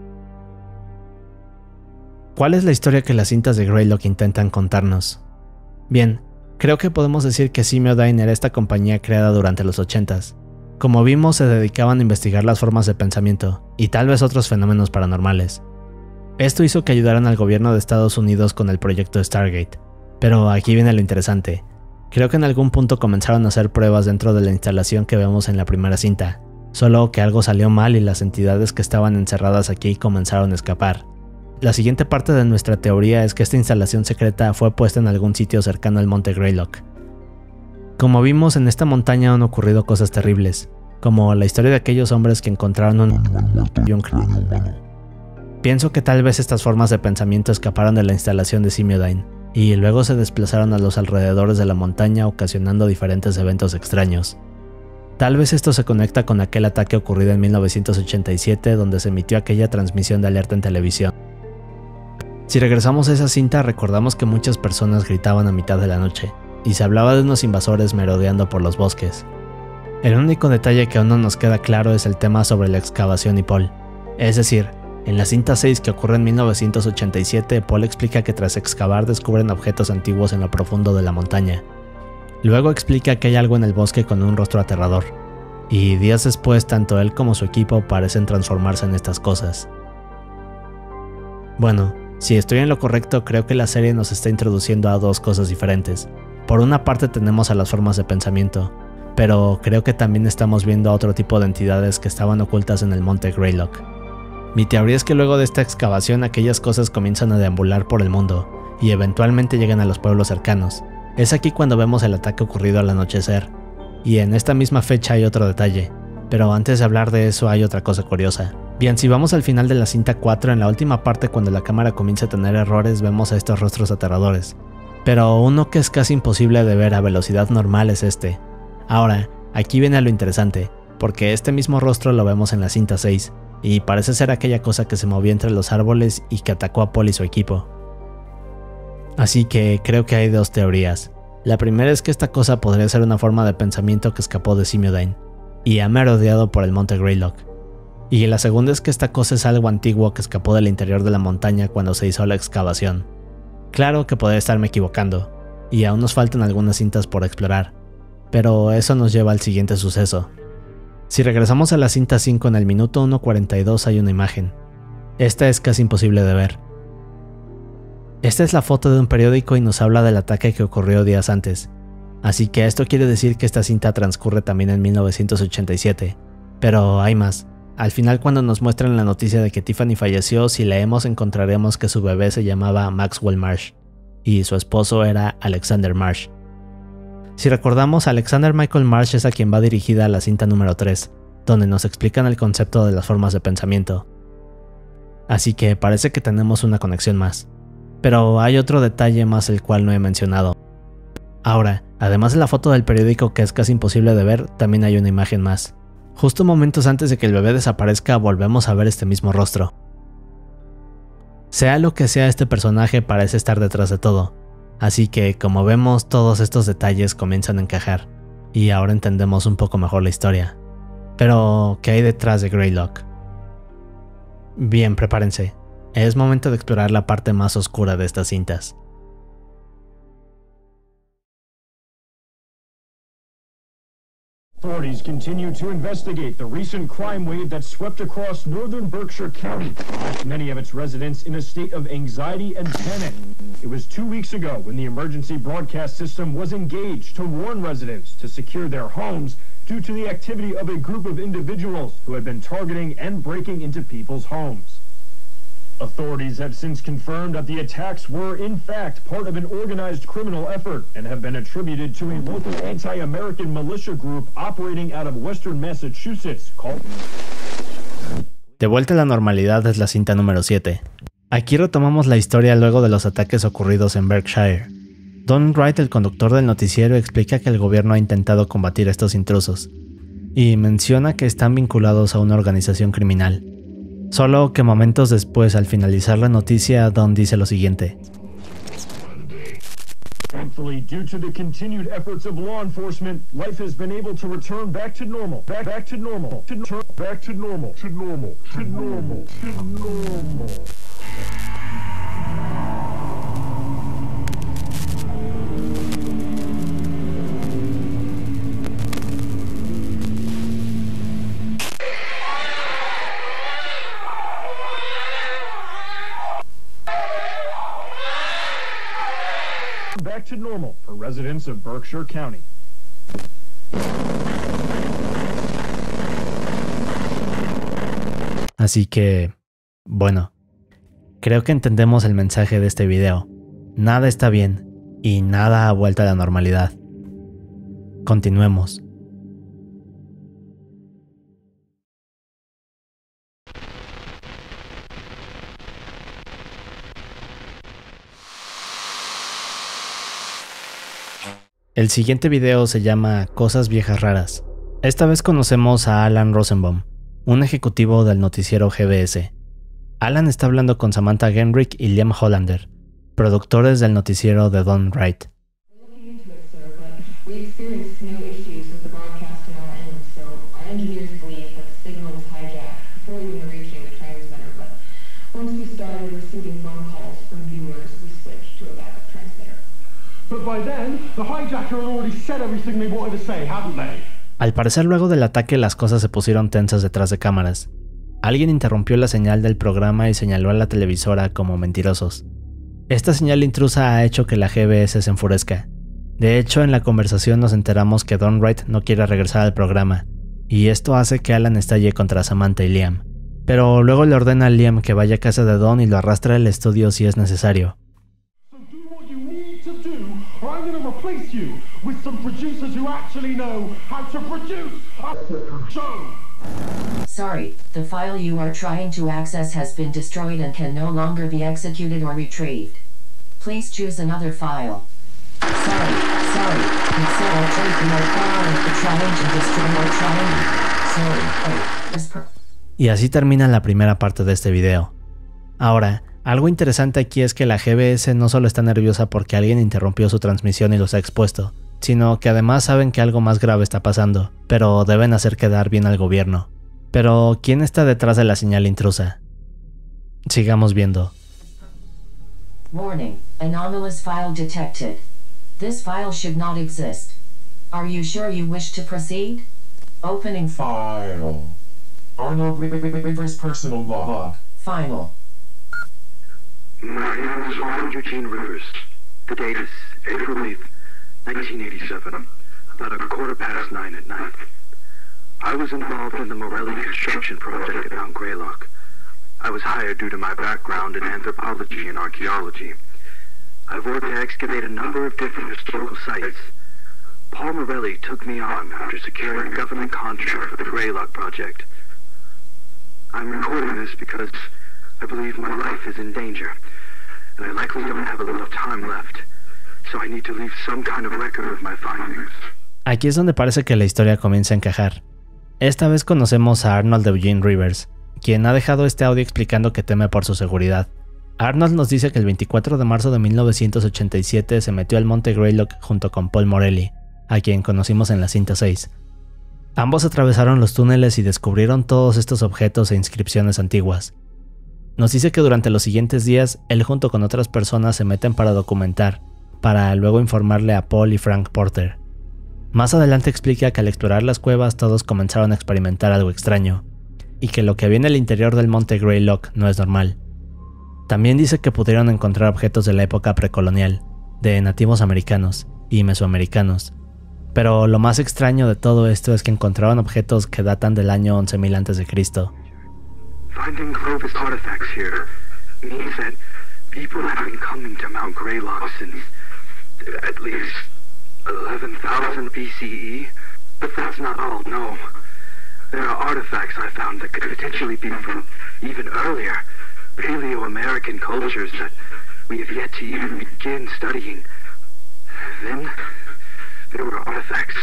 ¿Cuál es la historia que las cintas de Greylock intentan contarnos? Bien, creo que podemos decir que Simiodyne era esta compañía creada durante los ochentas. Como vimos, se dedicaban a investigar las formas de pensamiento, y tal vez otros fenómenos paranormales. Esto hizo que ayudaran al gobierno de Estados Unidos con el proyecto Stargate. Pero aquí viene lo interesante. Creo que en algún punto comenzaron a hacer pruebas dentro de la instalación que vemos en la primera cinta, solo que algo salió mal y las entidades que estaban encerradas aquí comenzaron a escapar. La siguiente parte de nuestra teoría es que esta instalación secreta fue puesta en algún sitio cercano al monte Greylock. Como vimos, en esta montaña han ocurrido cosas terribles, como la historia de aquellos hombres que encontraron un y un cráneo humano. Pienso que tal vez estas formas de pensamiento escaparon de la instalación de Simiodyne, y luego se desplazaron a los alrededores de la montaña ocasionando diferentes eventos extraños. Tal vez esto se conecta con aquel ataque ocurrido en mil novecientos ochenta y siete donde se emitió aquella transmisión de alerta en televisión. Si regresamos a esa cinta, recordamos que muchas personas gritaban a mitad de la noche, y se hablaba de unos invasores merodeando por los bosques. El único detalle que aún no nos queda claro es el tema sobre la excavación y Paul. Es decir, en la cinta seis que ocurre en mil novecientos ochenta y siete, Paul explica que tras excavar descubren objetos antiguos en lo profundo de la montaña. Luego explica que hay algo en el bosque con un rostro aterrador, y días después tanto él como su equipo parecen transformarse en estas cosas. Bueno, si estoy en lo correcto, creo que la serie nos está introduciendo a dos cosas diferentes. Por una parte tenemos a las formas de pensamiento, pero creo que también estamos viendo a otro tipo de entidades que estaban ocultas en el monte Greylock. Mi teoría es que luego de esta excavación aquellas cosas comienzan a deambular por el mundo, y eventualmente llegan a los pueblos cercanos. Es aquí cuando vemos el ataque ocurrido al anochecer, y en esta misma fecha hay otro detalle, pero antes de hablar de eso hay otra cosa curiosa. Bien, si vamos al final de la cinta cuatro, en la última parte cuando la cámara comienza a tener errores vemos a estos rostros aterradores, pero uno que es casi imposible de ver a velocidad normal es este. Ahora, aquí viene lo interesante, porque este mismo rostro lo vemos en la cinta seis, y parece ser aquella cosa que se movía entre los árboles y que atacó a Paul y su equipo. Así que creo que hay dos teorías. La primera es que esta cosa podría ser una forma de pensamiento que escapó de Simiodyne, y ha merodeado por el monte Greylock. Y la segunda es que esta cosa es algo antiguo que escapó del interior de la montaña cuando se hizo la excavación. Claro que podría estarme equivocando, y aún nos faltan algunas cintas por explorar, pero eso nos lleva al siguiente suceso. Si regresamos a la cinta cinco, en el minuto uno cuarenta y dos hay una imagen. Esta es casi imposible de ver. Esta es la foto de un periódico y nos habla del ataque que ocurrió días antes, así que esto quiere decir que esta cinta transcurre también en mil novecientos ochenta y siete, pero hay más. Al final, cuando nos muestran la noticia de que Tiffany falleció, si leemos encontraremos que su bebé se llamaba Maxwell Marsh, y su esposo era Alexander Marsh. Si recordamos, Alexander Michael Marsh es a quien va dirigida la cinta número tres, donde nos explican el concepto de las formas de pensamiento. Así que parece que tenemos una conexión más. Pero hay otro detalle más el cual no he mencionado. Ahora, además de la foto del periódico que es casi imposible de ver, también hay una imagen más. Justo momentos antes de que el bebé desaparezca, volvemos a ver este mismo rostro. Sea lo que sea, este personaje parece estar detrás de todo. Así que, como vemos, todos estos detalles comienzan a encajar, y ahora entendemos un poco mejor la historia. Pero, ¿qué hay detrás de Greylock? Bien, prepárense. Es momento de explorar la parte más oscura de estas cintas. Authorities continue to investigate the recent crime wave that swept across northern Berkshire County, left many of its residents in a state of anxiety and panic. It was two weeks ago when the emergency broadcast system was engaged to warn residents to secure their homes due to the activity of a group of individuals who had been targeting and breaking into people's homes. Authorities have since confirmed that the attacks were, in fact, part of an organized criminal effort and have been attributed to a local anti-American militia group operating out of western Massachusetts called... De vuelta a la normalidad es la cinta número siete. Aquí retomamos la historia luego de los ataques ocurridos en Berkshire. Don Wright, el conductor del noticiero, explica que el gobierno ha intentado combatir a estos intrusos. y menciona que están vinculados a una organización criminal. Solo que momentos después, al finalizar la noticia, Don dice lo siguiente. Thankfully, due to the continued efforts of law enforcement, life has been able to return back to normal. Back, back to normal. To turn back to normal. To normal. To normal. To normal. Back to normal for residents of Berkshire County. Así que, bueno, creo que entendemos el mensaje de este video. Nada está bien y nada ha vuelto a la normalidad. Continuemos. El siguiente video se llama Cosas Viejas Raras. Esta vez conocemos a Alan Rosenbaum, un ejecutivo del noticiero G B S. Alan está hablando con Samantha Genrick y Liam Hollander, productores del noticiero de Don Wright. Al parecer, luego del ataque las cosas se pusieron tensas detrás de cámaras. Alguien interrumpió la señal del programa y señaló a la televisora como mentirosos. Esta señal intrusa ha hecho que la G B S se enfurezca. De hecho, en la conversación nos enteramos que Don Wright no quiere regresar al programa, y esto hace que Alan estalle contra Samantha y Liam. Pero luego le ordena a Liam que vaya a casa de Don y lo arrastre al estudio si es necesario. Sorry, the file you are trying to access has been destroyed and can no longer be executed or retrieved. Please choose another file. Sorry, sorry, it said I'll take your file if you're trying to destroy or trying. Sorry, oh, this per- Y así termina la primera parte de este video. Ahora, algo interesante aquí es que la G B S no solo está nerviosa porque alguien interrumpió su transmisión y los ha expuesto, sino que además saben que algo más grave está pasando, pero deben hacer quedar bien al gobierno. Pero, ¿quién está detrás de la señal intrusa? Sigamos viendo. Warning, anomalous file detected. This file should not exist. Are you sure you wish to proceed? Opening File. Arnold Rivers personal log. Final. My name is Arnold Eugene Rivers. The date is April eighth, nineteen eighty-seven, about a quarter past nine at night. I was involved in the Morelli construction project at Mount Greylock. I was hired due to my background in anthropology and archaeology. I've worked to excavate a number of different historical sites. Paul Morelli took me on after securing a government contract for the Greylock project. I'm recording this because I believe my life is in danger, and I likely don't have a lot of time left, so I need to leave some kind of record of my findings. Aquí es donde parece que la historia comienza a encajar. Esta vez conocemos a Arnold Eugene Rivers, quien ha dejado este audio explicando que teme por su seguridad. Arnold nos dice que el veinticuatro de marzo de mil novecientos ochenta y siete se metió al monte Greylock junto con Paul Morelli, a quien conocimos en la cinta seis. Ambos atravesaron los túneles y descubrieron todos estos objetos e inscripciones antiguas. Nos dice que durante los siguientes días, él junto con otras personas se meten para documentar, para luego informarle a Paul y Frank Porter. Más adelante explica que al explorar las cuevas todos comenzaron a experimentar algo extraño, y que lo que había en el interior del monte Greylock no es normal. También dice que pudieron encontrar objetos de la época precolonial, de nativos americanos y mesoamericanos, pero lo más extraño de todo esto es que encontraron objetos que datan del año once mil antes de Cristo. Finding Clovis artifacts here means that people have been coming to Mount Greylock since at least eleven thousand B C E, but that's not all, no. There are artifacts I found that could potentially be from even earlier, Paleo-American cultures that we have yet to even begin studying. Then there were artifacts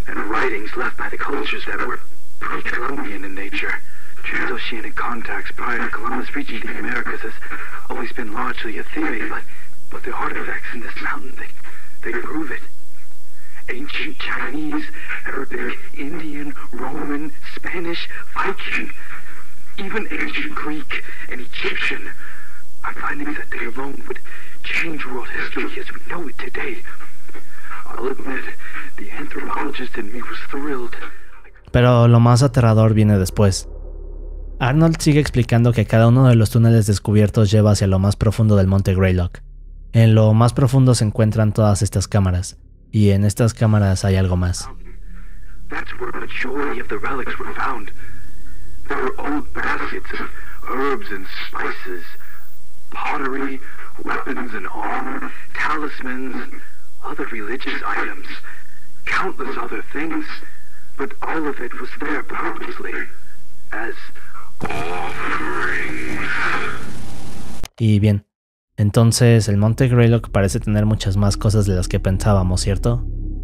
and writings left by the cultures that were pre-Columbian in nature. Transoceanic contacts prior to Columbus reaching the Americas has always been largely a theory, but, but the artifacts in this mountain, they, they prove it. Ancient Chinese, Arabic, Indian, Roman, Spanish, Viking, even ancient Greek and Egyptian are findings that they alone would change world history as we know it today. I'll admit, the anthropologist in me was thrilled. Pero lo más aterrador viene después. Arnold sigue explicando que cada uno de los túneles descubiertos lleva hacia lo más profundo del monte Greylock. En lo más profundo se encuentran todas estas cámaras, y en estas cámaras hay algo más. That's where a majority of the relics were found. There were old baskets of herbs and spices, pottery, weapons and armor, talismans, other religious items, countless other things, but all of it was there purposely, as offerings. Y bien, entonces el monte Greylock parece tener muchas más cosas de las que pensábamos, ¿cierto?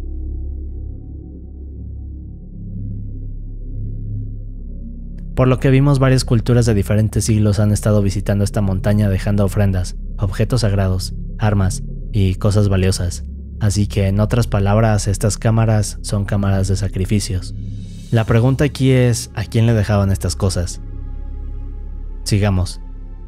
Por lo que vimos, varias culturas de diferentes siglos han estado visitando esta montaña dejando ofrendas, objetos sagrados, armas y cosas valiosas. Así que, en otras palabras, estas cámaras son cámaras de sacrificios. La pregunta aquí es, ¿a quién le dejaban estas cosas? Sigamos.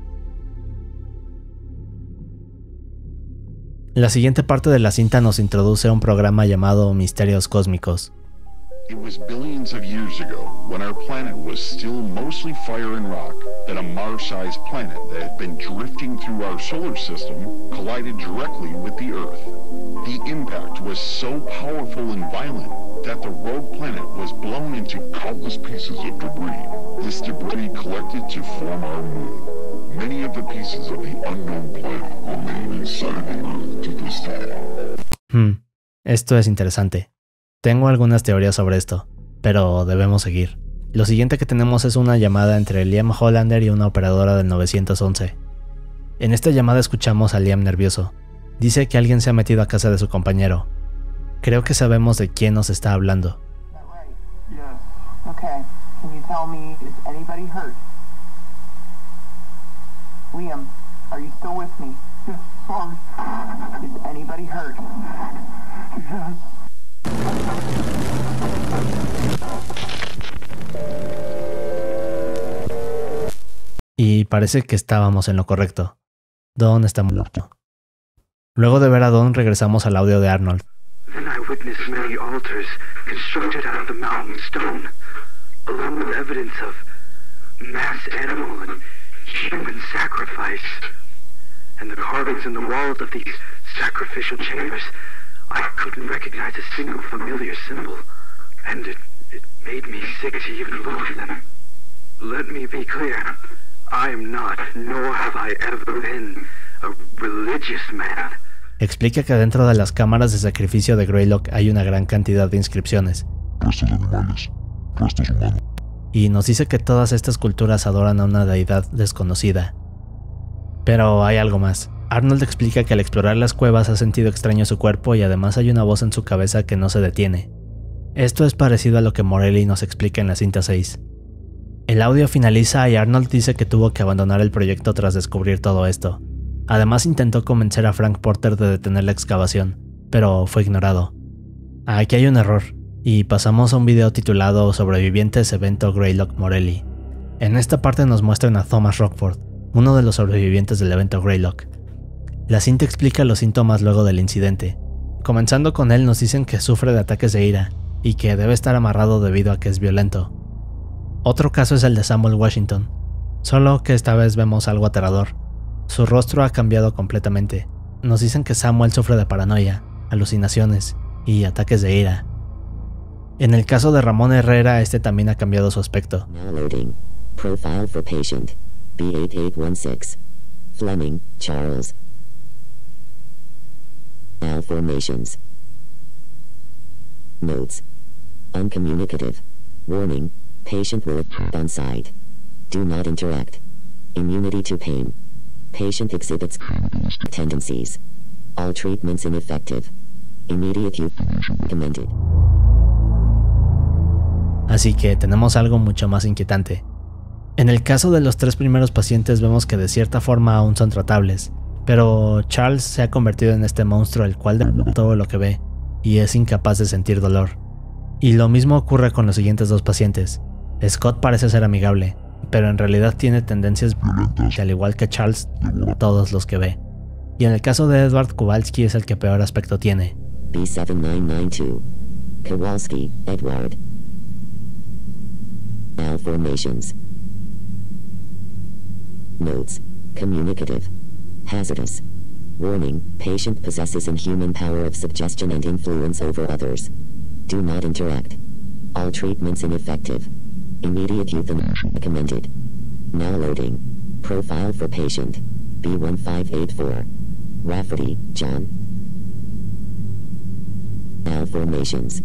La siguiente parte de la cinta nos introduce a un programa llamado Misterios Cósmicos. It was billions of years ago, when our planet was still mostly fire and rock, that a Mars-sized planet that had been drifting through our solar system collided directly with the Earth. The impact was so powerful and violent that the rogue planet was blown into countless pieces of debris. This debris collected to form our moon. Many of the pieces of the unknown planet remain inside the Earth to this day. Hmm, esto es interesante. Tengo algunas teorías sobre esto, pero debemos seguir. Lo siguiente que tenemos es una llamada entre Liam Hollander y una operadora del nueve once. En esta llamada escuchamos a Liam nervioso. Dice que alguien se ha metido a casa de su compañero. Creo que sabemos de quién nos está hablando. Okay, can you tell me, is anybody hurt? Liam, are you still with me? Yes, sorry. Is anybody hurt? Yes. Y parece que estábamos en lo correcto. Don está muerto. Luego de ver a Don, regresamos al audio de Arnold. Then I witnessed many altars constructed out of the mountain stone, along with evidence of mass animal and human sacrifice. And the carvings in the walls of these sacrificial chambers, I couldn't recognize a single familiar symbol, and it, it made me sick to even look at them. Let me be clear, I am not, nor have I ever been, a religious man. Explica que dentro de las cámaras de sacrificio de Greylock hay una gran cantidad de inscripciones. Restos de animales, restos humanos. Y nos dice que todas estas culturas adoran a una deidad desconocida. Pero hay algo más. Arnold explica que al explorar las cuevas ha sentido extraño su cuerpo y además hay una voz en su cabeza que no se detiene. Esto es parecido a lo que Morelli nos explica en la cinta seis. El audio finaliza y Arnold dice que tuvo que abandonar el proyecto tras descubrir todo esto. Además intentó convencer a Frank Porter de detener la excavación, pero fue ignorado. Aquí hay un error, y pasamos a un video titulado Sobrevivientes Evento Greylock Morelli. En esta parte nos muestran a Thomas Rockford, uno de los sobrevivientes del evento Greylock. La cinta explica los síntomas luego del incidente. Comenzando con él, nos dicen que sufre de ataques de ira y que debe estar amarrado debido a que es violento. Otro caso es el de Samuel Washington, solo que esta vez vemos algo aterrador. Su rostro ha cambiado completamente. Nos dicen que Samuel sufre de paranoia, alucinaciones y ataques de ira. En el caso de Ramón Herrera, este también ha cambiado su aspecto. Now loading. Profile for patient. B eight eight one six. Fleming, Charles. Malformations. Notes. Uncommunicative. Warning. Patient will on site. Do not interact. Immunity to pain. Patient exhibits tendencies. All treatments ineffective. Immediate euthanasia recommended. así que tenemos algo mucho más inquietante. En el caso de los tres primeros pacientes vemos que de cierta forma aún son tratables, pero Charles se ha convertido en este monstruo el cual da todo lo que ve, y es incapaz de sentir dolor. Y lo mismo ocurre con los siguientes dos pacientes. Scott parece ser amigable, pero en realidad tiene tendencias violentas, y al igual que Charles, todos los que ve. Y en el caso de Edward, Kowalski es el que peor aspecto tiene. B seven nine nine two. Kowalski, Edward. Malformations. Notes. Communicative. Hazardous. Warning, patient possesses inhuman power of suggestion and influence over others. Do not interact. All treatments ineffective. Immediate euthanasia recommended. Now loading. Profile for patient. B one five eight four. Rafferty, John. Malformations.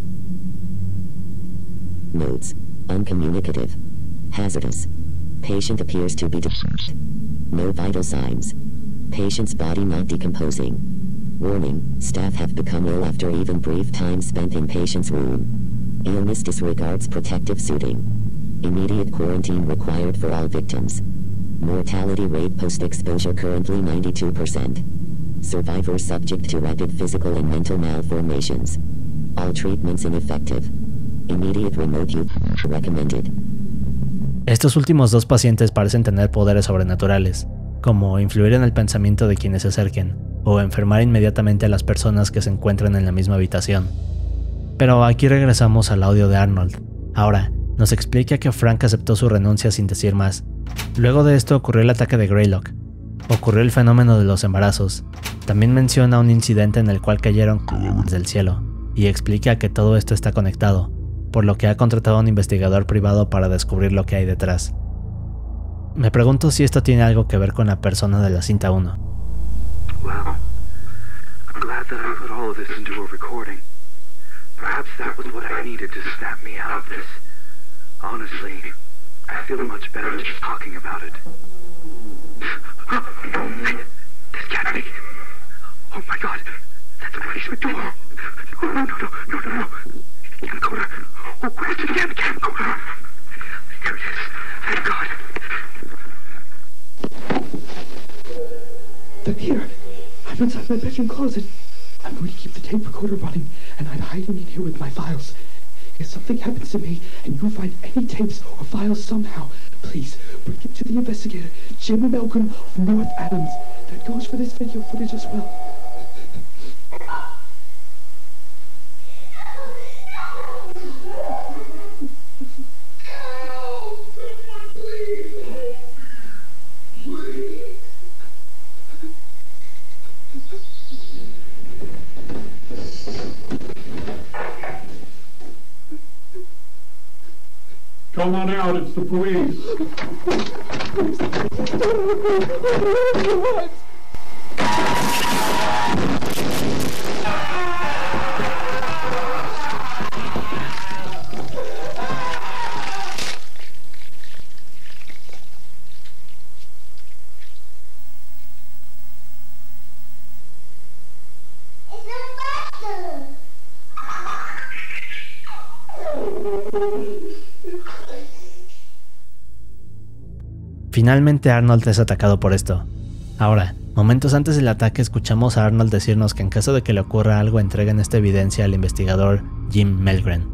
Notes. Uncommunicative. Hazardous. Patient appears to be deceased. No vital signs. Patient's body not decomposing. Warning, staff have become ill after even brief time spent in patient's room. Illness disregards protective suiting. Immediate quarantine required for all victims. Mortality rate post-exposure currently ninety-two percent. Survivors subject to rapid physical and mental malformations. All treatments ineffective. Immediate remote euthanasia recommended. Estos últimos dos pacientes parecen tener poderes sobrenaturales, como influir en el pensamiento de quienes se acerquen, o enfermar inmediatamente a las personas que se encuentran en la misma habitación. Pero aquí regresamos al audio de Arnold. Ahora, nos explica que Frank aceptó su renuncia sin decir más. Luego de esto ocurrió el ataque de Greylock. Ocurrió el fenómeno de los embarazos. También menciona un incidente en el cual cayeron cadáveres del cielo, y explica que todo esto está conectado, por lo que ha contratado a un investigador privado para descubrir lo que hay detrás. Me pregunto si esto tiene algo que ver con la persona de la cinta uno. Well, I'm glad that I put all of this into a recording. Perhaps that was what I needed to snap me out of this. Honestly, I feel much better just talking about it. This can't be. Oh my god, that's my basement door. No, no, no, no, no, no, no. Camcorder. Oh, where's the damn camcorder? Here it is. Thank God. They're here. I'm inside my bedroom closet. I'm going to keep the tape recorder running, and I'm hiding in here with my files. If something happens to me, and you find any tapes or files somehow, please bring it to the investigator, Jim Malcolm of North Adams. That goes for this video footage as well. Come on out, it's the police. Finalmente Arnold es atacado por esto. Ahora, momentos antes del ataque escuchamos a Arnold decirnos que en caso de que le ocurra algo entreguen esta evidencia al investigador Jim Melgren.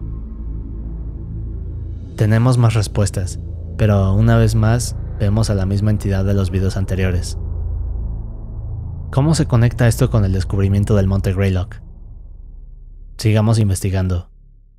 Tenemos más respuestas, pero una vez más vemos a la misma entidad de los videos anteriores. ¿Cómo se conecta esto con el descubrimiento del monte Greylock? Sigamos investigando.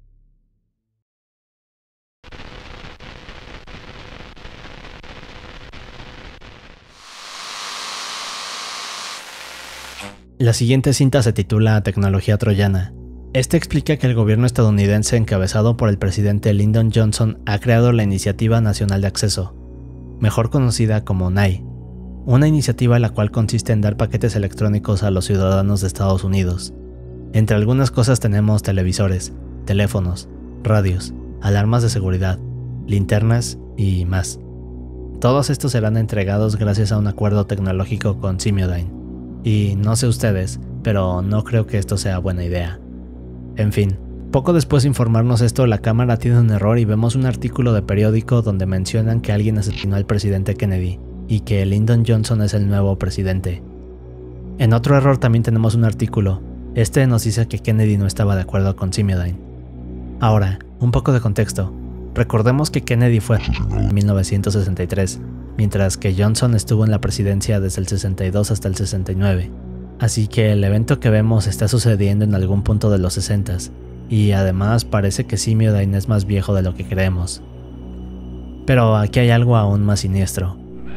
La siguiente cinta se titula Tecnología Troyana. Este explica que el gobierno estadounidense encabezado por el presidente Lyndon Johnson ha creado la Iniciativa Nacional de Acceso, mejor conocida como N A I, una iniciativa la cual consiste en dar paquetes electrónicos a los ciudadanos de Estados Unidos. Entre algunas cosas tenemos televisores, teléfonos, radios, alarmas de seguridad, linternas y más. Todos estos serán entregados gracias a un acuerdo tecnológico con Simiodyne. Y no sé ustedes, pero no creo que esto sea buena idea. En fin, Poco después de informarnos esto, la cámara tiene un error y vemos un artículo de periódico donde mencionan que alguien asesinó al presidente Kennedy y que Lyndon Johnson es el nuevo presidente. En otro error también tenemos un artículo. Este nos dice que Kennedy no estaba de acuerdo con Simiodyne. Ahora, un poco de contexto. Recordemos que Kennedy fue en mil novecientos sesenta y tres, mientras que Johnson estuvo en la presidencia desde el sesenta y dos hasta el sesenta y nueve. Así que el evento que vemos está sucediendo en algún punto de los sesentas, y además parece que Simiodyne es más viejo de lo que creemos. Pero aquí hay algo aún más siniestro.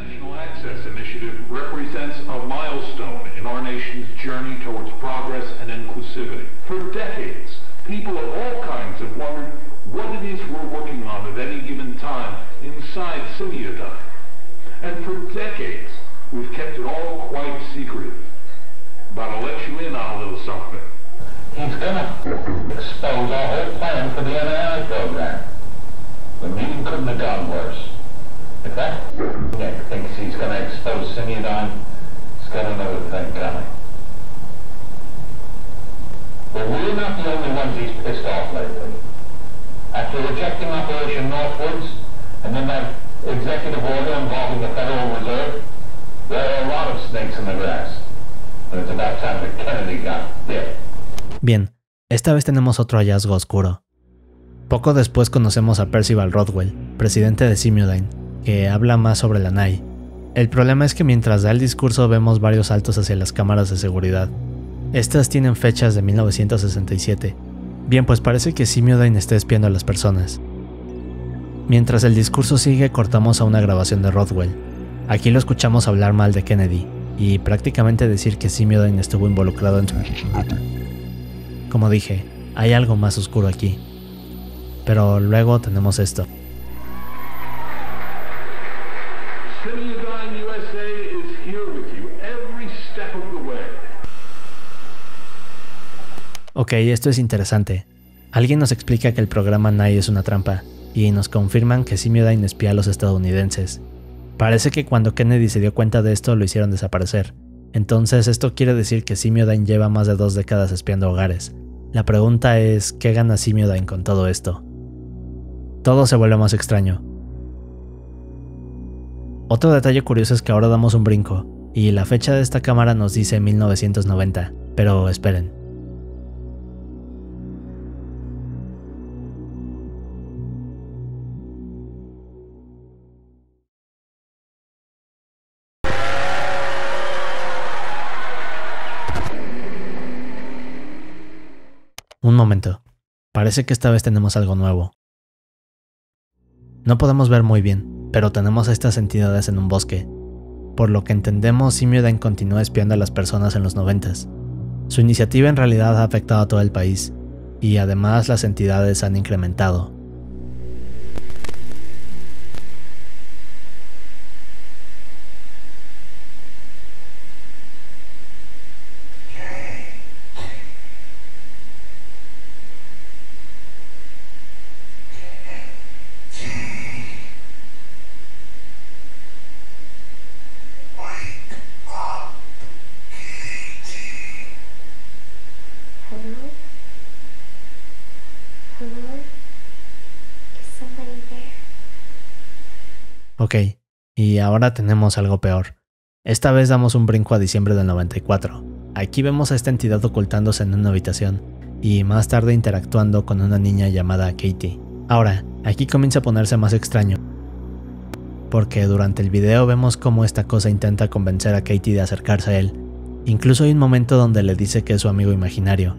People of all kinds have wondered what it is we're working on at any given time inside Simiodyne. And for decades, we've kept it all quite secret. But I'll let you in on a little something. He's gonna expose our whole plan for the N I I program. The meeting couldn't have gone worse. If that Nick thinks he's gonna expose Simiodyne, he's got another thing coming. But we're not the only ones he's pissed off lately. After rejecting Operation Northwoods, and then that executive order involving the Federal Reserve, there are a lot of snakes in the grass. And it's about time that Kennedy got bit. Bien, esta vez tenemos otro hallazgo oscuro. Poco después conocemos a Percival Rothwell, presidente de Simiodyne, que habla más sobre la N A I. El problema es que mientras da el discurso vemos varios saltos hacia las cámaras de seguridad. Estas tienen fechas de mil novecientos sesenta y siete. Bien, pues parece que Simiodyne está espiando a las personas. Mientras el discurso sigue, cortamos a una grabación de Rothwell. Aquí lo escuchamos hablar mal de Kennedy, y prácticamente decir que Simiodyne estuvo involucrado en su... Como dije, hay algo más oscuro aquí. Pero luego tenemos esto. Simiodyne U S A is here with you every step of the way. Ok, esto es interesante. Alguien nos explica que el programa N I es una trampa, y nos confirman que Simiodyne espía a los estadounidenses. Parece que cuando Kennedy se dio cuenta de esto lo hicieron desaparecer. Entonces esto quiere decir que Simiodyne lleva más de dos décadas espiando hogares. La pregunta es, ¿qué gana Simiodyne con todo esto? Todo se vuelve más extraño. Otro detalle curioso es que ahora damos un brinco, y la fecha de esta cámara nos dice mil novecientos noventa, pero esperen. Un momento, parece que esta vez tenemos algo nuevo. No podemos ver muy bien, pero tenemos a estas entidades en un bosque. Por lo que entendemos, Simiodyne continúa espiando a las personas en los noventas. Su iniciativa en realidad ha afectado a todo el país, y además las entidades han incrementado. Ok, y ahora tenemos algo peor. Esta vez damos un brinco a diciembre del noventa y cuatro. Aquí vemos a esta entidad ocultándose en una habitación, y más tarde interactuando con una niña llamada Katie. Ahora, aquí comienza a ponerse más extraño, porque durante el video vemos cómo esta cosa intenta convencer a Katie de acercarse a él. Incluso hay un momento donde le dice que es su amigo imaginario.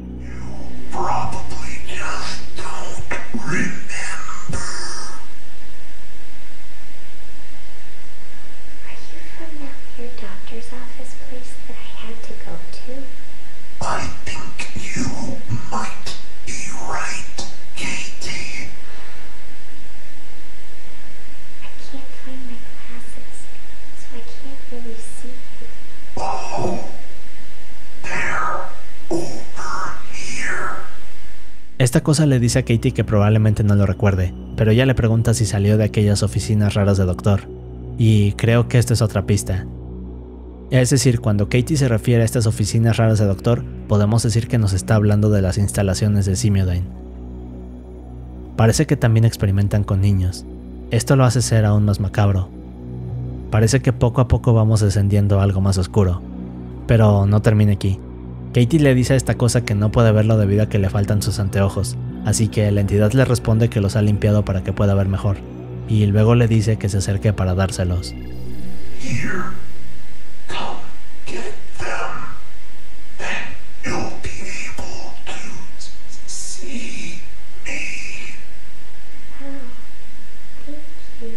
Esta cosa le dice a Katie que probablemente no lo recuerde, pero ella le pregunta si salió de aquellas oficinas raras de doctor, y creo que esta es otra pista. Es decir, cuando Katie se refiere a estas oficinas raras de doctor, podemos decir que nos está hablando de las instalaciones de Simiodyne. Parece que también experimentan con niños. Esto lo hace ser aún más macabro. Parece que poco a poco vamos descendiendo a algo más oscuro. Pero no termina aquí. Katie le dice a esta cosa que no puede verlo debido a que le faltan sus anteojos, así que la entidad le responde que los ha limpiado para que pueda ver mejor, y luego le dice que se acerque para dárselos. Here, come get them. Then you'll be able to see me. Oh, thank you.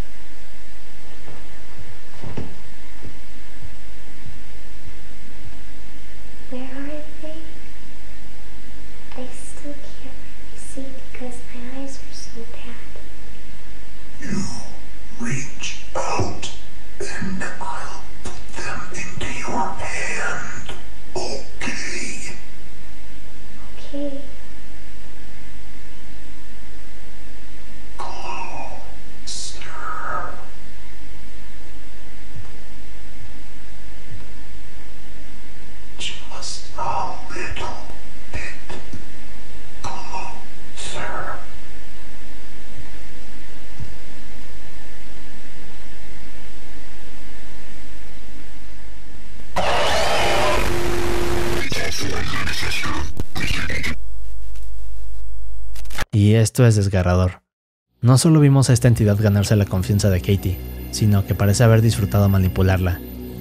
Where are they? I still can't really see because my eyes are so bad. You reach out and I'll put them into your hand. Okay? Okay. Closer. Just a little bit closer. Y esto es desgarrador. No solo vimos a esta entidad ganarse la confianza de Katie, sino que parece haber disfrutado manipularla.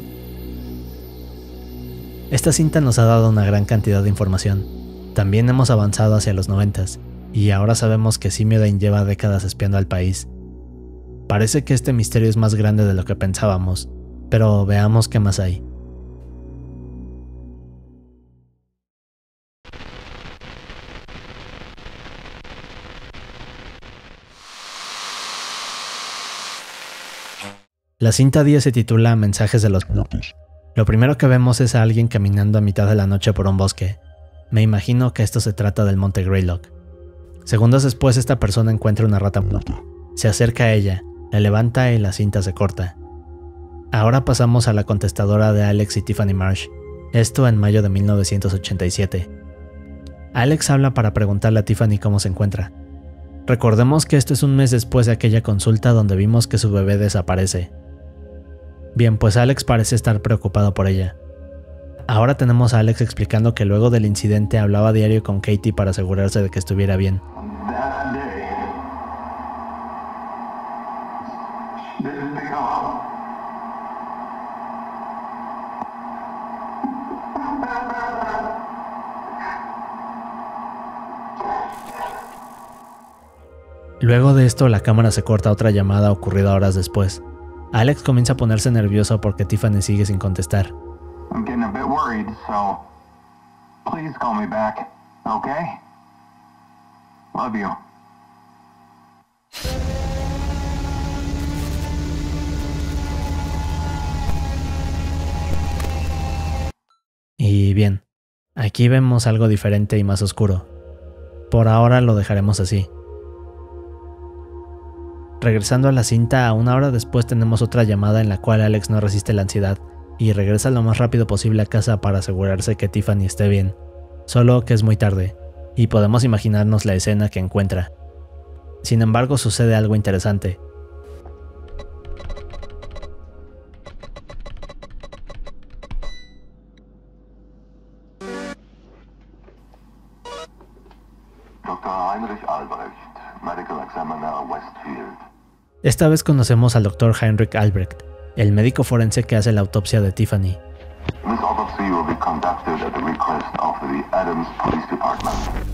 Esta cinta nos ha dado una gran cantidad de información. También hemos avanzado hacia los noventas, y ahora sabemos que Simiodyne lleva décadas espiando al país. Parece que este misterio es más grande de lo que pensábamos, pero veamos qué más hay. La cinta diez se titula Mensajes de los muertos. Lo primero que vemos es a alguien caminando a mitad de la noche por un bosque. Me imagino que esto se trata del monte Greylock. Segundos después esta persona encuentra una rata muerta. Se acerca a ella, la levanta y la cinta se corta. Ahora pasamos a la contestadora de Alex y Tiffany Marsh, esto en mayo de mil novecientos ochenta y siete. Alex habla para preguntarle a Tiffany cómo se encuentra. Recordemos que esto es un mes después de aquella consulta donde vimos que su bebé desaparece. Bien, pues Alex parece estar preocupado por ella. Ahora tenemos a Alex explicando que luego del incidente hablaba a diario con Katie para asegurarse de que estuviera bien. That day, didn't they go? Luego de esto la cámara se corta a otra llamada ocurrida horas después. Alex comienza a ponerse nervioso porque Tiffany sigue sin contestar. I'm getting a bit worried, so please call me back, okay? Love you. Y bien, aquí vemos algo diferente y más oscuro. Por ahora lo dejaremos así. Regresando a la cinta, a una hora después tenemos otra llamada en la cual Alex no resiste la ansiedad y regresa lo más rápido posible a casa para asegurarse que Tiffany esté bien, solo que es muy tarde, y podemos imaginarnos la escena que encuentra. Sin embargo, sucede algo interesante. doctor Heinrich Albrecht, Medical Examiner, Westfield. Esta vez conocemos al doctor Heinrich Albrecht, el médico forense que hace la autopsia de Tiffany. This autopsy will be conducted at the request of the Adams Police Department.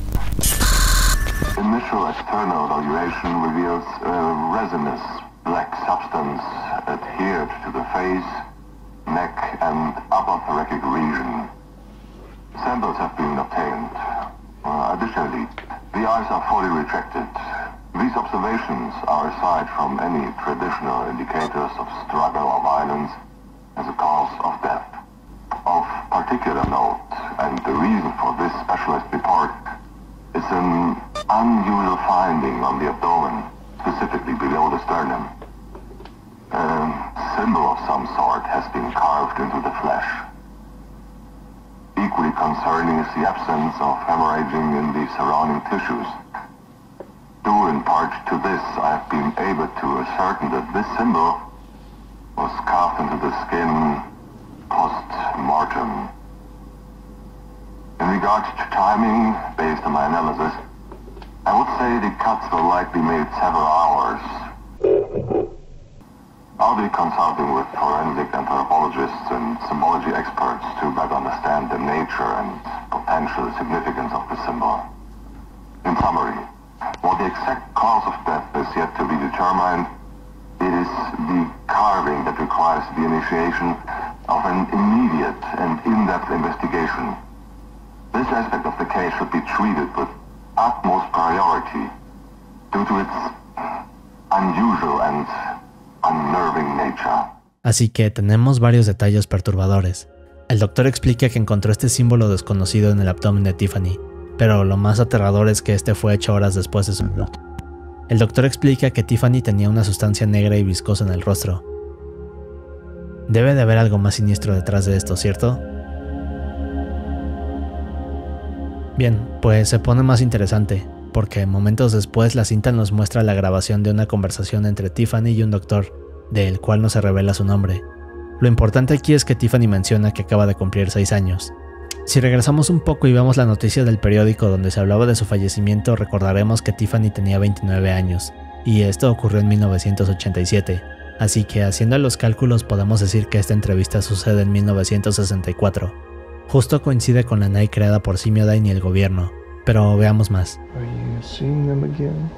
Initial external evaluation reveals a resinous black substance adhered to the face, neck, and upper thoracic region. Samples have been obtained. Uh, additionally, the eyes are fully retracted. These observations are aside from any traditional indicators of struggle or violence as a cause of death. Of particular note, and the reason for this specialist report, is an unusual finding on the abdomen, specifically below the sternum. Um, symbol of some sort has been carved into the flesh. Equally concerning is the absence of hemorrhaging in the surrounding tissues. Due in part to this, I have been able to ascertain that this symbol was carved into the skin post-mortem. In regard to timing, based on my analysis, I would say the cuts were likely made several hours. I'll be consulting with forensic anthropologists and symbology experts to better understand the nature and potential significance of the symbol. In summary, while the exact cause of death is yet to be determined, it is the carving that requires the initiation of an immediate and in-depth investigation. This aspect of the case should be treated with utmost priority due to its unusual and unnerving nature. Así que tenemos varios detalles perturbadores. El doctor explica que encontró este símbolo desconocido en el abdomen de Tiffany, pero lo más aterrador es que este fue hecho horas después de su muerte. El doctor explica que Tiffany tenía una sustancia negra y viscosa en el rostro. Debe de haber algo más siniestro detrás de esto, ¿cierto? Bien, pues se pone más interesante, porque momentos después la cinta nos muestra la grabación de una conversación entre Tiffany y un doctor, del cual no se revela su nombre. Lo importante aquí es que Tiffany menciona que acaba de cumplir seis años. Si regresamos un poco y vemos la noticia del periódico donde se hablaba de su fallecimiento, recordaremos que Tiffany tenía veintinueve años, y esto ocurrió en mil novecientos ochenta y siete, así que haciendo los cálculos podemos decir que esta entrevista sucede en mil novecientos sesenta y cuatro. Justo coincide con la N A I creada por Simiodyne y el gobierno, pero veamos más. Are you seeing them again?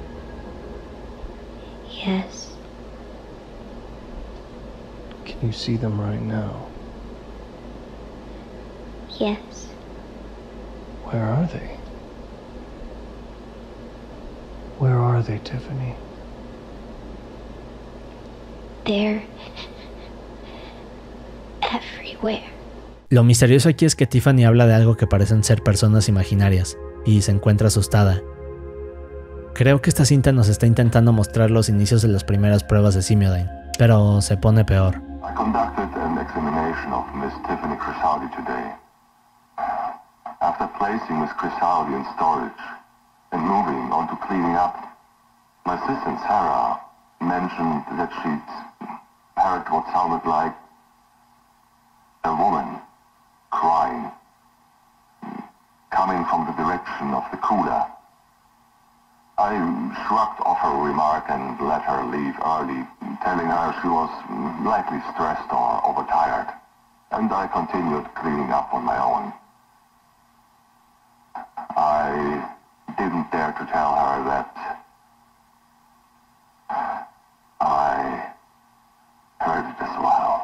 Yes. Can you see them right now? Yes. Where are they? Where are they, Tiffany? They're everywhere. Lo misterioso aquí es que Tiffany habla de algo que parecen ser personas imaginarias, y se encuentra asustada. Creo que esta cinta nos está intentando mostrar los inicios de las primeras pruebas de Simiodyne, pero se pone peor. I conducted an examination of Miss Tiffany Crisaldi today. After placing Miss Crisaldi in storage and moving on to cleaning up, my assistant Sarah mentioned that she'd heard what sounded like a woman crying, coming from the direction of the cooler. I shrugged off her remark and let her leave early, telling her she was likely stressed or overtired, and I continued cleaning up on my own. I didn't dare to tell her that I heard it as well.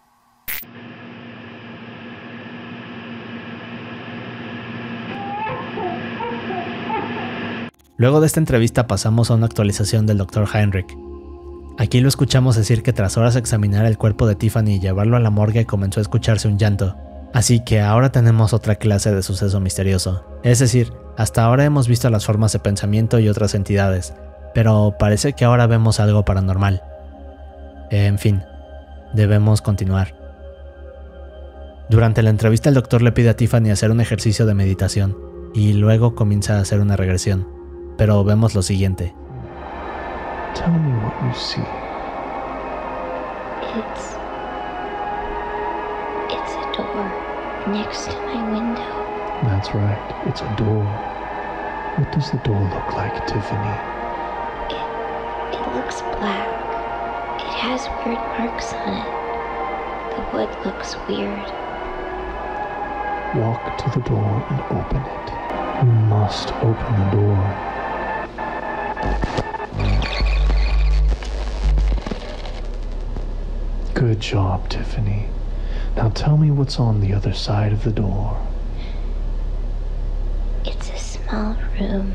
Luego de esta entrevista pasamos a una actualización del doctor Heinrich. Aquí lo escuchamos decir que tras horas de examinar el cuerpo de Tiffany y llevarlo a la morgue comenzó a escucharse un llanto. Así que ahora tenemos otra clase de suceso misterioso. Es decir, hasta ahora hemos visto las formas de pensamiento y otras entidades, pero parece que ahora vemos algo paranormal. En fin, debemos continuar. Durante la entrevista el doctor le pide a Tiffany hacer un ejercicio de meditación, y luego comienza a hacer una regresión. Pero vemos lo siguiente. Tell me what you see. It's... It's a door next to my window. That's right, it's a door. What does the door look like, Tiffany? It... it looks black. It has weird marks on it. The wood looks weird. Walk to the door and open it. You must open the door. Good job, Tiffany. Now tell me what's on the other side of the door. It's a small room.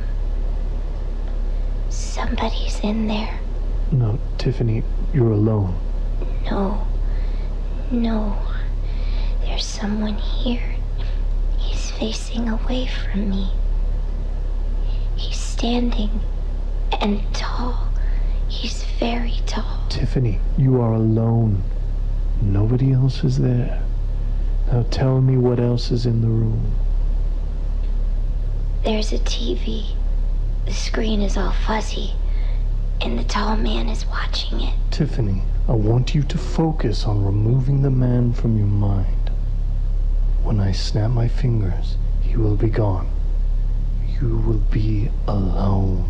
Somebody's in there. No, Tiffany, you're alone. No. No. There's someone here. He's facing away from me. He's standing and tall. He's very tall. Tiffany, you are alone. Nobody else is there. Now tell me what else is in the room. There's a T V. The screen is all fuzzy, and the tall man is watching it. Tiffany, I want you to focus on removing the man from your mind. When I snap my fingers, he will be gone. You will be alone.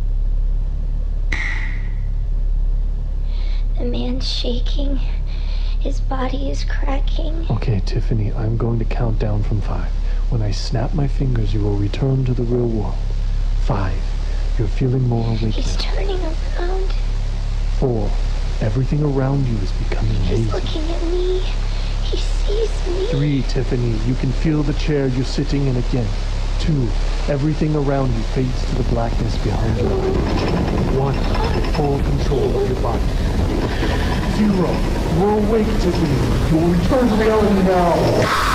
The man's shaking. His body is cracking. Okay, Tiffany, I'm going to count down from five. When I snap my fingers, you will return to the real world. Five. You're feeling more awake He's now. turning around. Four. Everything around you is becoming hazy. He's looking at me. He sees me. Three, Tiffany, you can feel the chair you're sitting in again. Two, everything around you fades to the blackness behind your eyes. One, full control of your body. Zero, you're awake, Tiffany. You will return to reality now.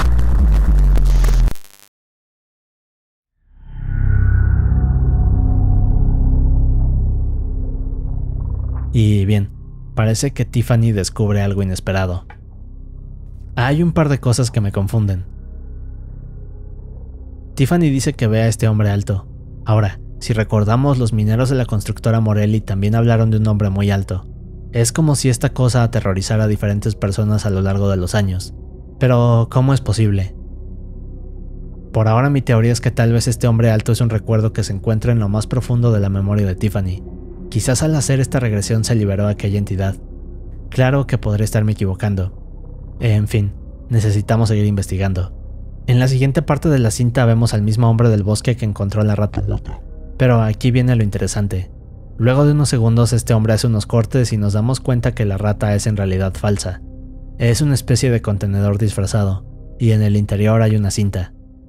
Y bien, parece que Tiffany descubre algo inesperado. Hay un par de cosas que me confunden. Tiffany dice que ve a este hombre alto. Ahora, si recordamos, los mineros de la constructora Morelli también hablaron de un hombre muy alto. Es como si esta cosa aterrorizara a diferentes personas a lo largo de los años. Pero, ¿cómo es posible? Por ahora mi teoría es que tal vez este hombre alto es un recuerdo que se encuentra en lo más profundo de la memoria de Tiffany. Quizás al hacer esta regresión se liberó aquella entidad. Claro que podría estarme equivocando. En fin, necesitamos seguir investigando. En la siguiente parte de la cinta vemos al mismo hombre del bosque que encontró la rata. Pero aquí viene lo interesante. Luego de unos segundos este hombre hace unos cortes y nos damos cuenta que la rata es en realidad falsa. Es una especie de contenedor disfrazado, y en el interior hay una cinta.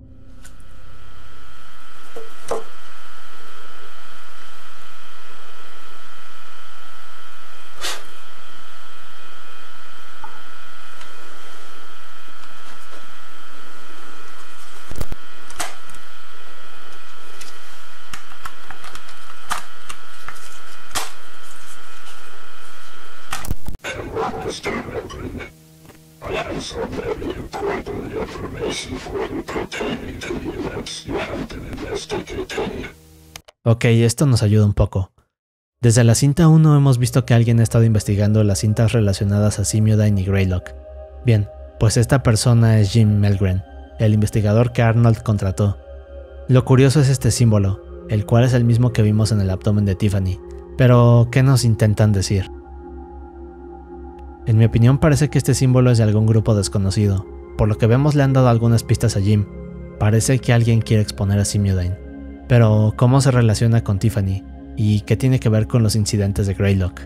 Mister Melgren, I have some very important information for you pertaining to the events you have been investigating. Ok, esto nos ayuda un poco. Desde la cinta uno hemos visto que alguien ha estado investigando las cintas relacionadas a Simiodyne y Greylock. Bien, pues esta persona es Jim Melgren, el investigador que Arnold contrató. Lo curioso es este símbolo, el cual es el mismo que vimos en el abdomen de Tiffany. Pero, ¿qué nos intentan decir? En mi opinión parece que este símbolo es de algún grupo desconocido. Por lo que vemos le han dado algunas pistas a Jim. Parece que alguien quiere exponer a Simiodyne. Pero, ¿cómo se relaciona con Tiffany? ¿Y qué tiene que ver con los incidentes de Greylock?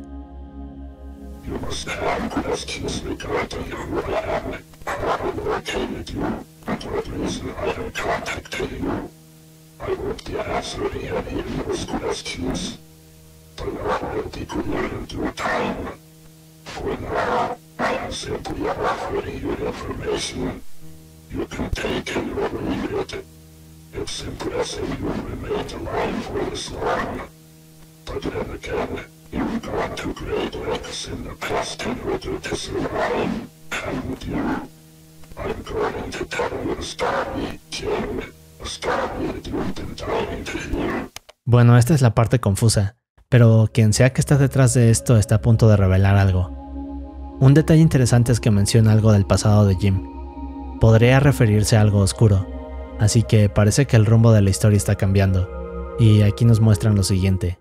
You must have questions regarding who I am, how I located you, and what reason I am contacting you. I won't be answering any of those questions. The law will be clear in due time. For now, I am simply offering you information. You can take it or leave it. It's impressive you remained alive for this long. But then again, you've gone to great lengths in the past in order to survive, haven't you? I'm going to tell you a story, Jim. A story that you've been dying to hear. Bueno, esta es la parte confusa, pero quien sea que está detrás de esto está a punto de revelar algo. Un detalle interesante es que menciona algo del pasado de Jim. Podría referirse a algo oscuro, así que parece que el rumbo de la historia está cambiando. Y aquí nos muestran lo siguiente.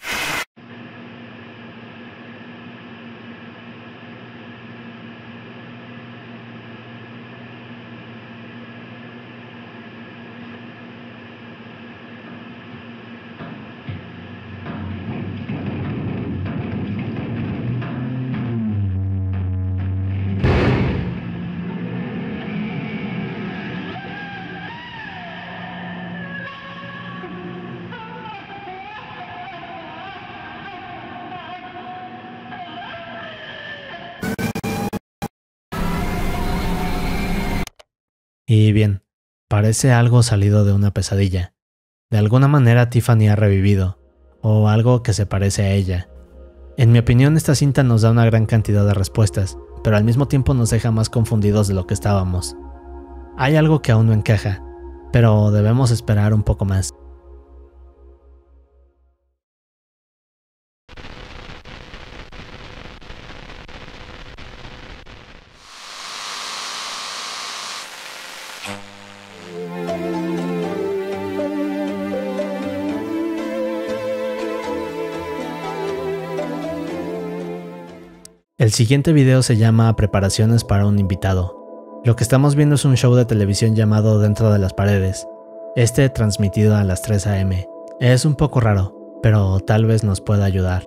Y bien, parece algo salido de una pesadilla. De alguna manera Tiffany ha revivido, o algo que se parece a ella. En mi opinión esta cinta nos da una gran cantidad de respuestas, pero al mismo tiempo nos deja más confundidos de lo que estábamos. Hay algo que aún no encaja, pero debemos esperar un poco más. El siguiente video se llama Preparaciones para un invitado. Lo que estamos viendo es un show de televisión llamado Dentro de las Paredes, este transmitido a las tres a eme. Es un poco raro, pero tal vez nos pueda ayudar.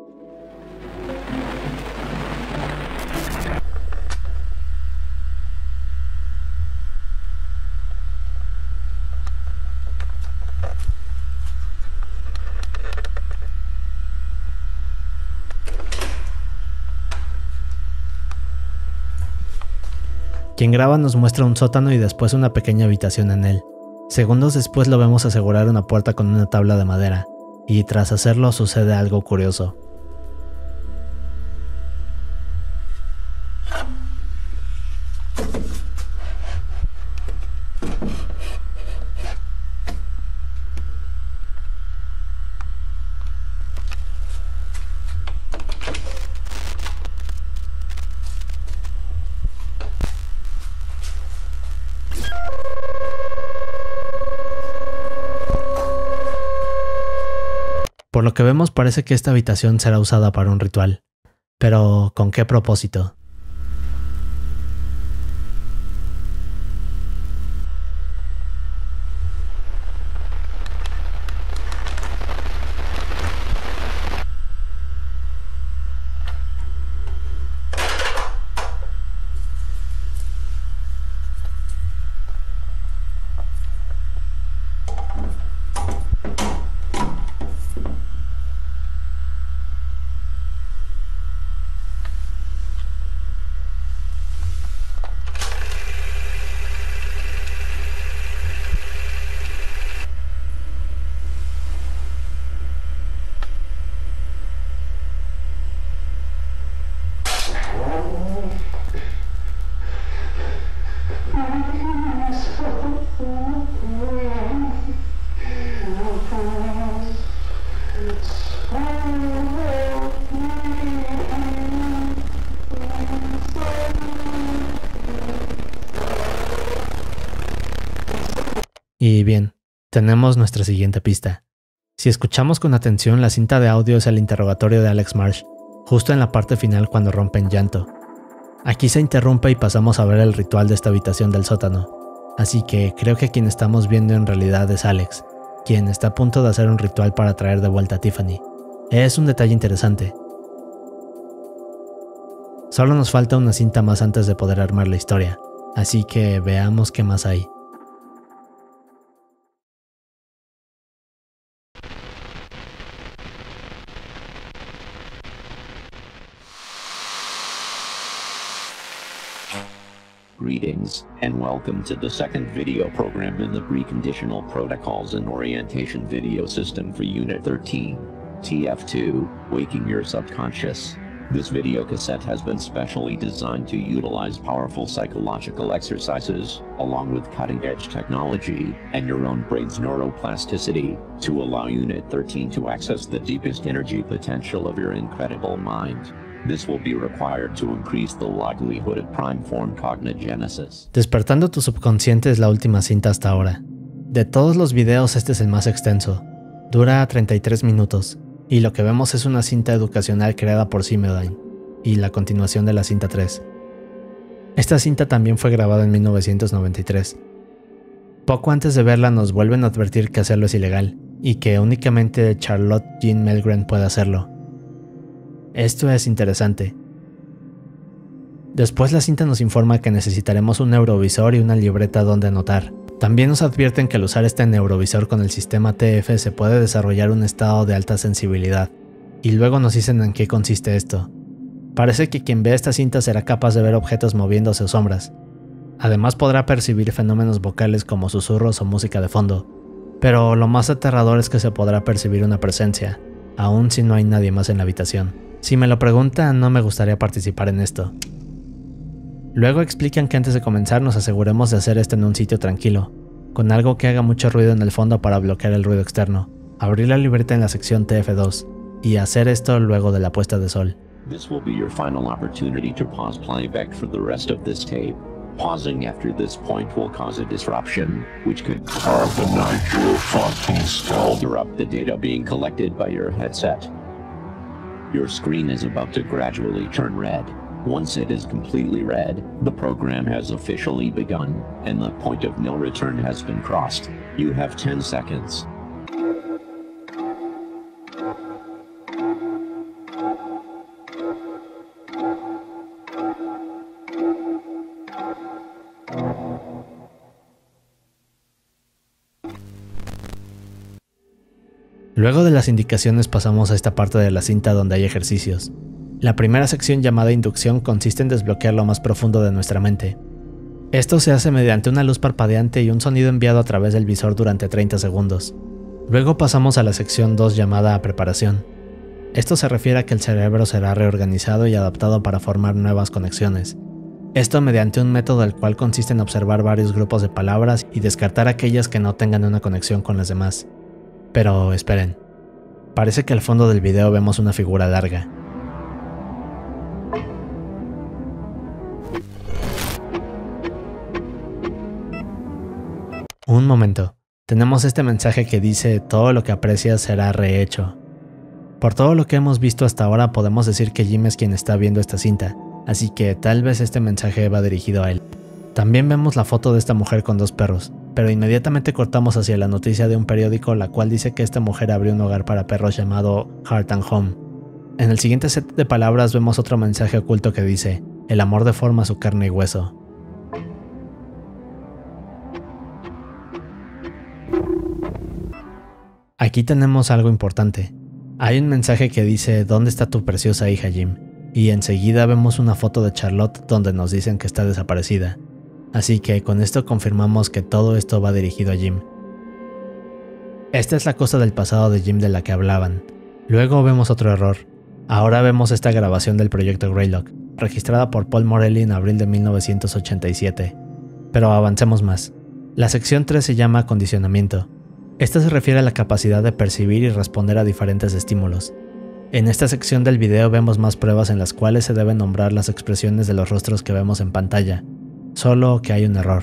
Quien graba nos muestra un sótano y después una pequeña habitación en él. Segundos después lo vemos asegurar una puerta con una tabla de madera, y tras hacerlo sucede algo curioso. Por lo que vemos parece que esta habitación será usada para un ritual. Pero, ¿con qué propósito? Y bien, tenemos nuestra siguiente pista. Si escuchamos con atención, la cinta de audio es el interrogatorio de Alex Marsh, justo en la parte final cuando rompe en llanto. Aquí se interrumpe y pasamos a ver el ritual de esta habitación del sótano, así que creo que quien estamos viendo en realidad es Alex, quien está a punto de hacer un ritual para traer de vuelta a Tiffany. Es un detalle interesante. Solo nos falta una cinta más antes de poder armar la historia, así que veamos qué más hay. Greetings, and welcome to the second video program in the Preconditional Protocols and Orientation Video System for Unit thirteen, T F two, Waking Your Subconscious. This video cassette has been specially designed to utilize powerful psychological exercises, along with cutting-edge technology, and your own brain's neuroplasticity, to allow Unit thirteen to access the deepest energy potential of your incredible mind. This will be required to increase the likelihood of prime-form cognigenesis. Despertando tu subconsciente es la última cinta hasta ahora. De todos los videos este es el más extenso. Dura treinta y tres minutos, y lo que vemos es una cinta educacional creada por Simeodyne, y la continuación de la cinta tres. Esta cinta también fue grabada en mil novecientos noventa y tres. Poco antes de verla nos vuelven a advertir que hacerlo es ilegal, y que únicamente Charlotte Jean Melgren puede hacerlo. Esto es interesante. Después la cinta nos informa que necesitaremos un neurovisor y una libreta donde anotar. También nos advierten que al usar este neurovisor con el sistema T F se puede desarrollar un estado de alta sensibilidad, y luego nos dicen en qué consiste esto. Parece que quien ve esta cinta será capaz de ver objetos moviéndose o sombras. Además podrá percibir fenómenos vocales como susurros o música de fondo, pero lo más aterrador es que se podrá percibir una presencia, aun si no hay nadie más en la habitación. Si me lo preguntan, no me gustaría participar en esto. Luego explican que antes de comenzar nos aseguremos de hacer esto en un sitio tranquilo, con algo que haga mucho ruido en el fondo para bloquear el ruido externo, abrir la libreta en la sección T F dos, y hacer esto luego de la puesta de sol. This will be your final opportunity to pause playback for the rest of this tape. Pausing after this point will cause a disruption, which could interrupt the data being collected by your headset. Your screen is about to gradually turn red. Once it is completely red, the program has officially begun, and the point of no return has been crossed. You have ten seconds. Luego de las indicaciones pasamos a esta parte de la cinta donde hay ejercicios. La primera sección, llamada inducción, consiste en desbloquear lo más profundo de nuestra mente. Esto se hace mediante una luz parpadeante y un sonido enviado a través del visor durante treinta segundos. Luego pasamos a la sección dos, llamada preparación. Esto se refiere a que el cerebro será reorganizado y adaptado para formar nuevas conexiones. Esto mediante un método el cual consiste en observar varios grupos de palabras y descartar aquellas que no tengan una conexión con las demás. Pero esperen, parece que al fondo del video vemos una figura larga. Un momento, tenemos este mensaje que dice: todo lo que aprecias será rehecho. Por todo lo que hemos visto hasta ahora podemos decir que Jim es quien está viendo esta cinta, así que tal vez este mensaje va dirigido a él. También vemos la foto de esta mujer con dos perros, pero inmediatamente cortamos hacia la noticia de un periódico la cual dice que esta mujer abrió un hogar para perros llamado Heart and Home. En el siguiente set de palabras vemos otro mensaje oculto que dice: el amor deforma su carne y hueso. Aquí tenemos algo importante. Hay un mensaje que dice: ¿dónde está tu preciosa hija, Jim? Y enseguida vemos una foto de Charlotte donde nos dicen que está desaparecida. Así que con esto confirmamos que todo esto va dirigido a Jim. Esta es la cosa del pasado de Jim de la que hablaban. Luego vemos otro error. Ahora vemos esta grabación del proyecto Greylock, registrada por Paul Morelli en abril de mil novecientos ochenta y siete. Pero avancemos más. La sección tres se llama condicionamiento. Esta se refiere a la capacidad de percibir y responder a diferentes estímulos. En esta sección del video vemos más pruebas en las cuales se deben nombrar las expresiones de los rostros que vemos en pantalla. Solo que hay un error.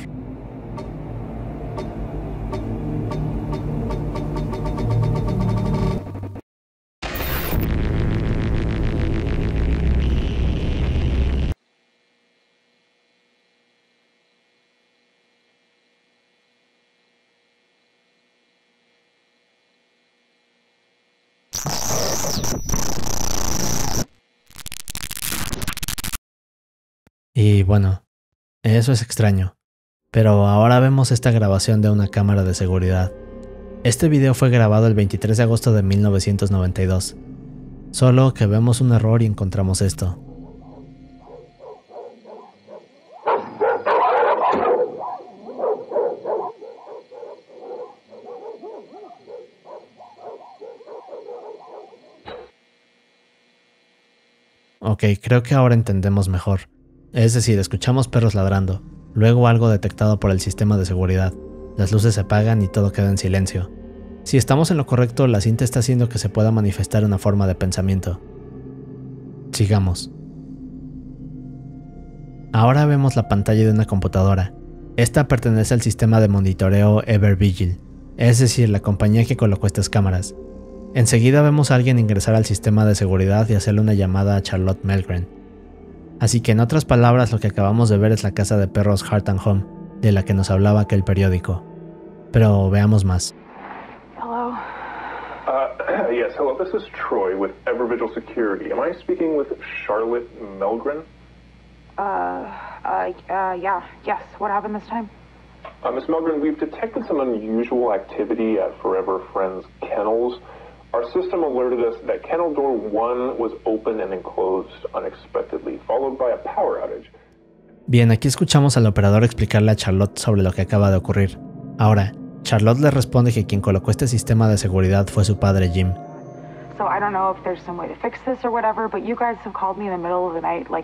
Y bueno, eso es extraño, pero ahora vemos esta grabación de una cámara de seguridad. Este video fue grabado el veintitrés de agosto de mil novecientos noventa y dos, solo que vemos un error y encontramos esto. Ok, creo que ahora entendemos mejor. Es decir, escuchamos perros ladrando, luego algo detectado por el sistema de seguridad, las luces se apagan y todo queda en silencio. Si estamos en lo correcto, la cinta está haciendo que se pueda manifestar una forma de pensamiento. Sigamos. Ahora vemos la pantalla de una computadora. Esta pertenece al sistema de monitoreo Evervigil, es decir, la compañía que colocó estas cámaras. Enseguida vemos a alguien ingresar al sistema de seguridad y hacerle una llamada a Charlotte Melgren. Así que en otras palabras, lo que acabamos de ver es la casa de perros Heart and Home, de la que nos hablaba aquel periódico. Pero veamos más. Hello. Uh, yes, hello, this is Troy with Evervigil Security. Am I speaking with Charlotte Melgren? Uh, uh, uh, yeah, yes. What happened this time? Uh, Miss Melgren, we've detected some unusual activity at Forever Friends Kennels. Our system alerted us that kennel door one was open and enclosed unexpectedly, followed by a power outage. Bien, aquí escuchamos al operador explicarle a Charlotte sobre lo que acaba de ocurrir. Ahora, Charlotte le responde que quien colocó este sistema de seguridad fue su padre Jim. So I don't know if there's some way to fix this or whatever, but you guys have called me in the middle of the night like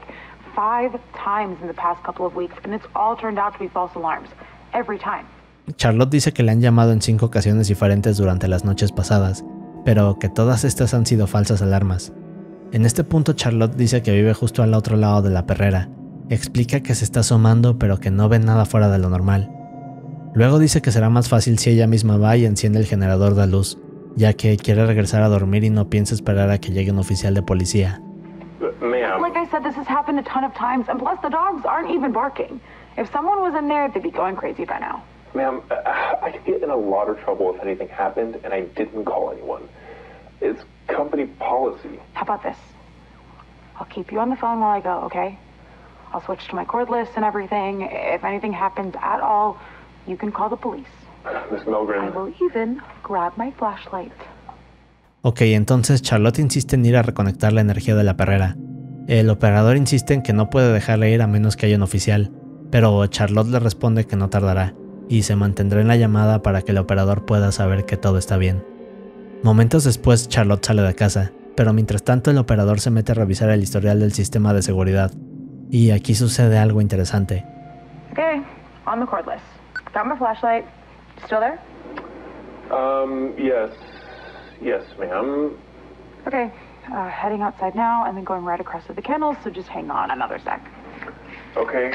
five times in the past couple of weeks, and it's all turned out to be false alarms. Every time. Charlotte dice que le han llamado en cinco ocasiones diferentes durante las noches pasadas, pero que todas estas han sido falsas alarmas. En este punto Charlotte dice que vive justo al otro lado de la perrera. Explica que se está asomando pero que no ve nada fuera de lo normal. Luego dice que será más fácil si ella misma va y enciende el generador de luz, ya que quiere regresar a dormir y no piensa esperar a que llegue un oficial de policía. Ma'am. Like I said, this has happened a ton of times, and plus the dogs aren't even barking. If someone was in there, they'd be going crazy by now. Ma'am, I could get in a lot of trouble if anything happened and I didn't call anyone. It's company policy. How about this? I'll keep you on the phone while I go, okay? I'll switch to my cordless and everything. If anything happens at all, you can call the police. Miss Milgren. I will even grab my flashlight. Ok, entonces Charlotte insiste en ir a reconectar la energía de la perrera. El operador insiste en que no puede dejarle ir a menos que haya un oficial, pero Charlotte le responde que no tardará, y se mantendrá en la llamada para que el operador pueda saber que todo está bien. Momentos después Charlotte sale de casa, pero mientras tanto el operador se mete a revisar el historial del sistema de seguridad. Y aquí sucede algo interesante. Okay, on the cordless. Got my flashlight. Still there? Um, yes. Yes, ma'am. Okay, uh, heading outside now and then going right across to the kennels, so just hang on another sec. Okay.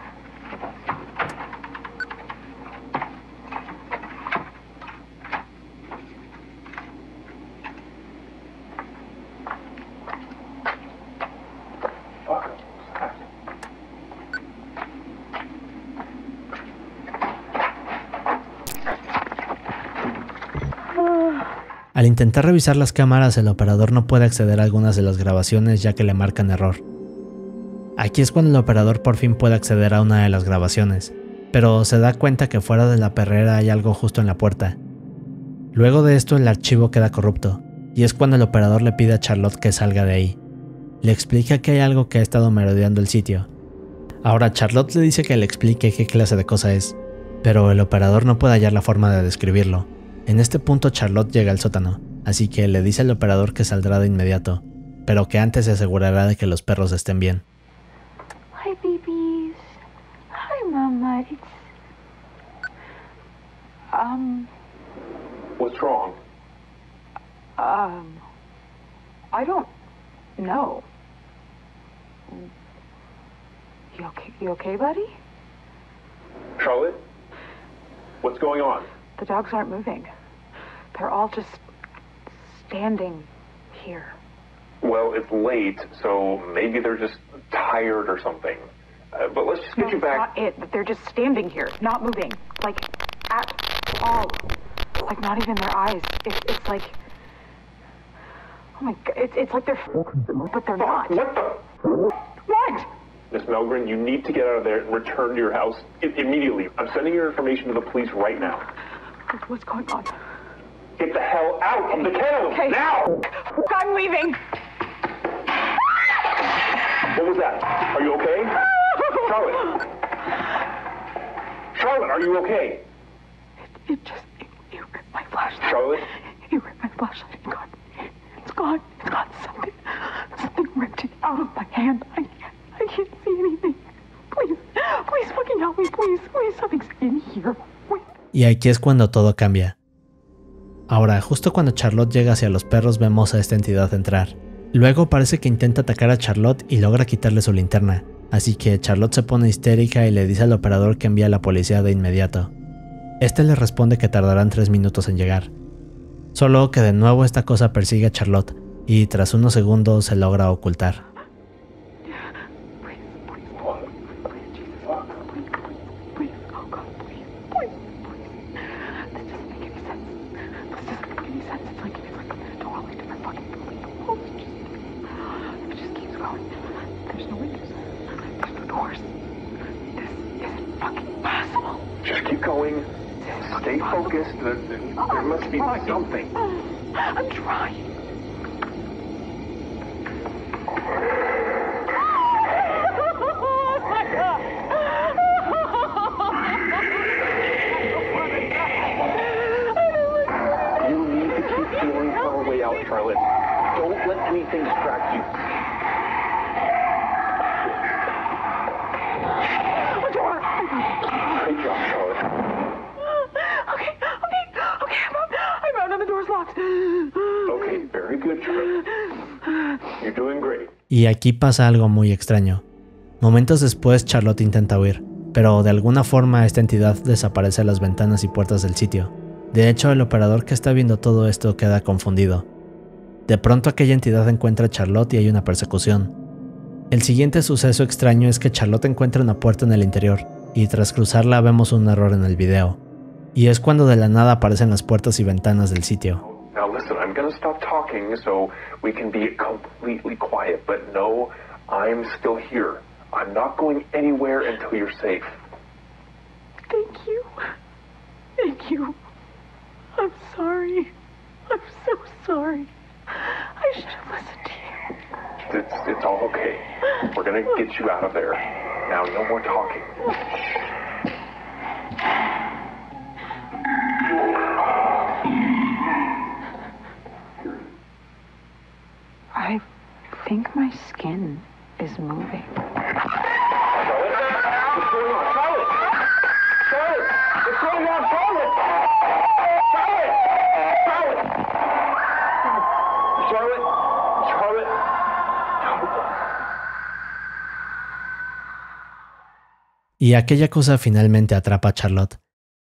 Al intentar revisar las cámaras, el operador no puede acceder a algunas de las grabaciones ya que le marcan error. Aquí es cuando el operador por fin puede acceder a una de las grabaciones, pero se da cuenta que fuera de la perrera hay algo justo en la puerta. Luego de esto el archivo queda corrupto, y es cuando el operador le pide a Charlotte que salga de ahí. Le explica que hay algo que ha estado merodeando el sitio. Ahora Charlotte le dice que le explique qué clase de cosa es, pero el operador no puede hallar la forma de describirlo. En este punto Charlotte llega al sótano, así que le dice al operador que saldrá de inmediato, pero que antes se asegurará de que los perros estén bien. Hi babies. Hi mama. It's... Um... What's wrong? Um... I don't know. You okay, you okay, buddy? Charlotte? What's going on? The dogs aren't moving. They're all just standing here. Well, it's late, so maybe they're just tired or something. Uh, but let's just get no, you back. That's not it. They're just standing here, not moving. Like, at all. Like, not even their eyes. It, it's like... Oh my God. It's, it's like they're... But they're not. What the... What? Miss Milgren, you need to get out of there and return to your house I- immediately. I'm sending your information to the police right now. What's going on? Get the hell out of the kennel Okay. now! I'm leaving. What was that? Are you okay? Charlotte? Charlotte, are you okay? It, it just... It, it ripped my flashlight. Charlotte? It ripped my flashlight. It's gone. It's gone. It's gone. Something... Something ripped it out of my hand. I can't... I can't see anything. Please. Please fucking help me. Please. Please. Something's in here. Wait. Y aquí es cuando todo cambia. Ahora, justo cuando Charlotte llega hacia los perros vemos a esta entidad entrar. Luego parece que intenta atacar a Charlotte y logra quitarle su linterna, así que Charlotte se pone histérica y le dice al operador que envíe a la policía de inmediato. Este le responde que tardarán tres minutos en llegar. Solo que de nuevo esta cosa persigue a Charlotte y tras unos segundos se logra ocultar. Just keep going. Stay focused. There, there must be something. I'm trying. You need to keep feeling her way out, Charlotte. Don't let anything distract you. Great job, Charlotte. Okay, okay, okay, I'm out. I'm out and the door's locked. Okay, very good, Charlotte. You're doing great. Y aquí pasa algo muy extraño. Momentos después, Charlotte intenta huir, pero de alguna forma esta entidad desaparece de las ventanas y puertas del sitio. De hecho, el operador que está viendo todo esto queda confundido. De pronto aquella entidad encuentra a Charlotte y hay una persecución. El siguiente suceso extraño es que Charlotte encuentra una puerta en el interior, y tras cruzarla vemos un error en el video. Y es cuando de la nada aparecen las puertas y ventanas del sitio. Now listen, I'm gonna stop talking so we can be completely quiet, but no, I'm still here. I'm not going anywhere until you're safe. Thank you. Thank you. I'm sorry. I'm so sorry. I should have listened to you. It's, it's all okay. We're gonna get you out of there. Now, no more talking. I think my skin is moving. Charlotte? What's going on? Charlotte! Charlotte! What's going on? Charlotte! Charlotte! Charlotte! Charlotte! Charlotte! Y aquella cosa finalmente atrapa a Charlotte.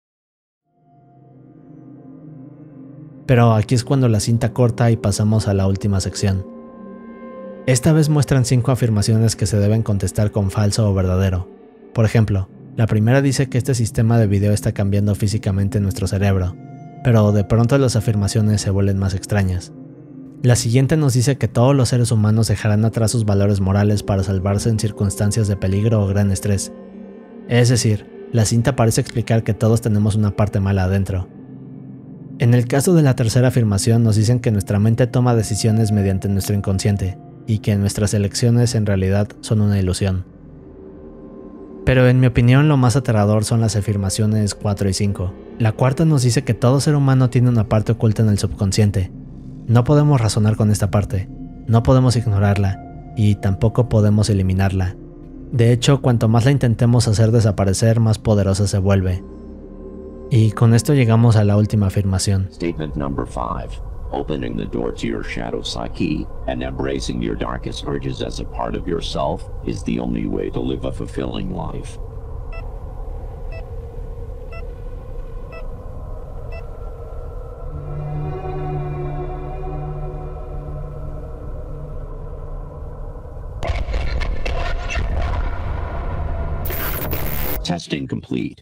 Pero aquí es cuando la cinta corta y pasamos a la última sección. Esta vez muestran cinco afirmaciones que se deben contestar con falso o verdadero. Por ejemplo, la primera dice que este sistema de video está cambiando físicamente nuestro cerebro, pero de pronto las afirmaciones se vuelven más extrañas. La siguiente nos dice que todos los seres humanos dejarán atrás sus valores morales para salvarse en circunstancias de peligro o gran estrés. Es decir, la cinta parece explicar que todos tenemos una parte mala adentro. En el caso de la tercera afirmación nos dicen que nuestra mente toma decisiones mediante nuestro inconsciente, y que nuestras elecciones en realidad son una ilusión. Pero en mi opinión lo más aterrador son las afirmaciones cuatro y cinco. La cuarta nos dice que todo ser humano tiene una parte oculta en el subconsciente. No podemos razonar con esta parte, no podemos ignorarla, y tampoco podemos eliminarla. De hecho, cuanto más la intentemos hacer desaparecer, más poderosa se vuelve. Y con esto llegamos a la última afirmación. Statement number five. Opening the door to your shadow psyche and embracing your darkest urges as a part of yourself is the only way to live a fulfilling life. Testing complete.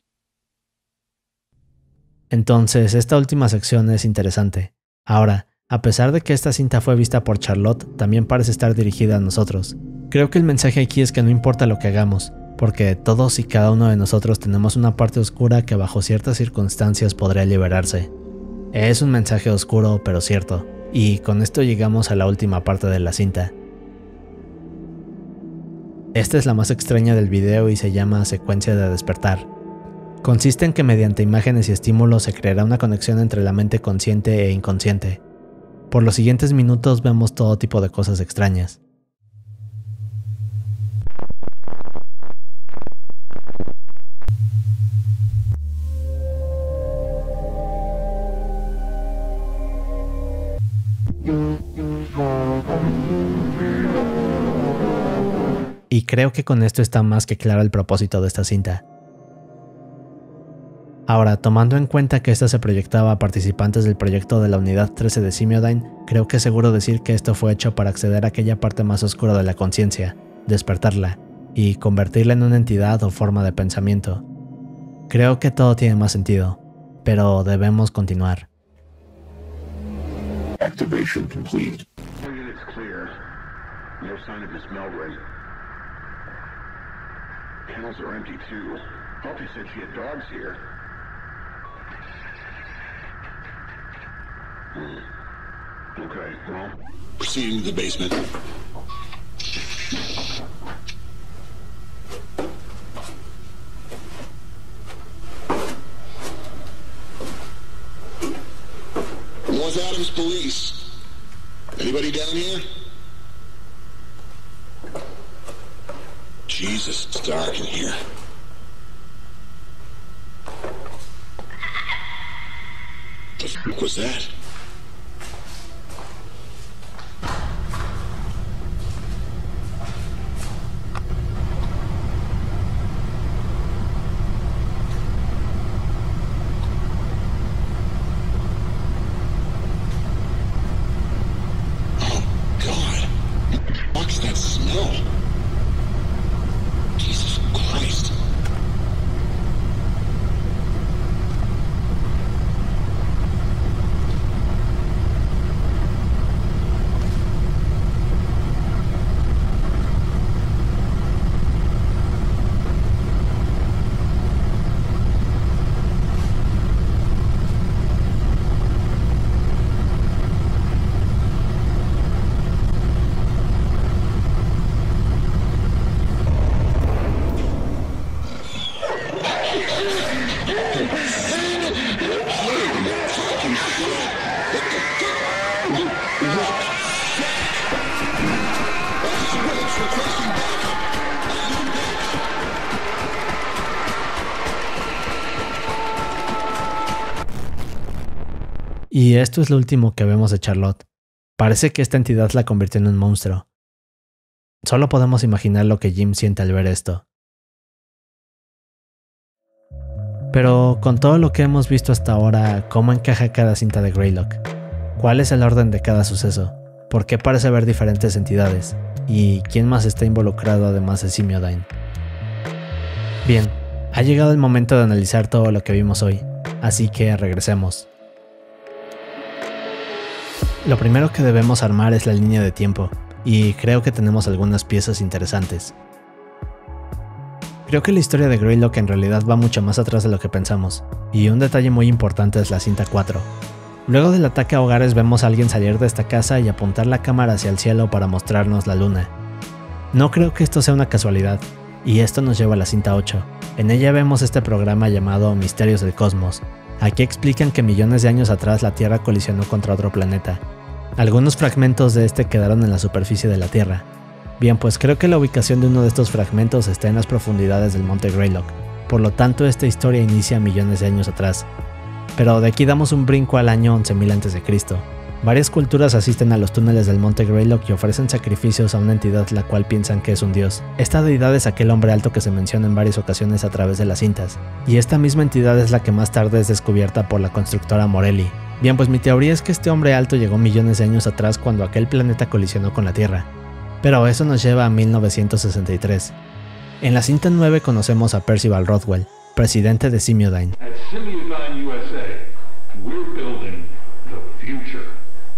Entonces, esta última sección es interesante. Ahora, a pesar de que esta cinta fue vista por Charlotte, también parece estar dirigida a nosotros. Creo que el mensaje aquí es que no importa lo que hagamos, porque todos y cada uno de nosotros tenemos una parte oscura que bajo ciertas circunstancias podría liberarse. Es un mensaje oscuro pero cierto, y con esto llegamos a la última parte de la cinta. Esta es la más extraña del video y se llama secuencia de despertar. Consiste en que mediante imágenes y estímulos se creará una conexión entre la mente consciente e inconsciente. Por los siguientes minutos vemos todo tipo de cosas extrañas. Y creo que con esto está más que claro el propósito de esta cinta. Ahora, tomando en cuenta que esta se proyectaba a participantes del proyecto de la Unidad trece de Simiodyne, creo que es seguro decir que esto fue hecho para acceder a aquella parte más oscura de la conciencia, despertarla, y convertirla en una entidad o forma de pensamiento. Creo que todo tiene más sentido, pero debemos continuar. Activation complete. Unit's clear. No sign of the smell ring. Kennels are empty too. Thought they said she had dogs here. Hmm. Okay, well. Proceeding to the basement. North Adams Police. Anybody down here? Jesus, it's dark in here. What was that? Y esto es lo último que vemos de Charlotte. Parece que esta entidad la convirtió en un monstruo. Solo podemos imaginar lo que Jim siente al ver esto. Pero con todo lo que hemos visto hasta ahora, ¿cómo encaja cada cinta de Greylock? ¿Cuál es el orden de cada suceso? ¿Por qué parece haber diferentes entidades? ¿Y quién más está involucrado además de Simiodyne? Bien, ha llegado el momento de analizar todo lo que vimos hoy, así que regresemos. Lo primero que debemos armar es la línea de tiempo, y creo que tenemos algunas piezas interesantes. Creo que la historia de Greylock en realidad va mucho más atrás de lo que pensamos, y un detalle muy importante es la cinta cuatro. Luego del ataque a hogares vemos a alguien salir de esta casa y apuntar la cámara hacia el cielo para mostrarnos la luna. No creo que esto sea una casualidad, y esto nos lleva a la cinta ocho. En ella vemos este programa llamado Misterios del Cosmos. Aquí explican que millones de años atrás la Tierra colisionó contra otro planeta. Algunos fragmentos de este quedaron en la superficie de la Tierra. Bien, pues creo que la ubicación de uno de estos fragmentos está en las profundidades del monte Greylock, por lo tanto esta historia inicia millones de años atrás. Pero de aquí damos un brinco al año once mil antes de Cristo. Varias culturas asisten a los túneles del monte Greylock y ofrecen sacrificios a una entidad la cual piensan que es un dios. Esta deidad es aquel hombre alto que se menciona en varias ocasiones a través de las cintas, y esta misma entidad es la que más tarde es descubierta por la constructora Morelli. Bien, pues mi teoría es que este hombre alto llegó millones de años atrás cuando aquel planeta colisionó con la Tierra. Pero eso nos lleva a mil novecientos sesenta y tres. En la cinta nueve conocemos a Percival Rothwell, presidente de Simiodyne. At Simiodyne U S A, we're building the future.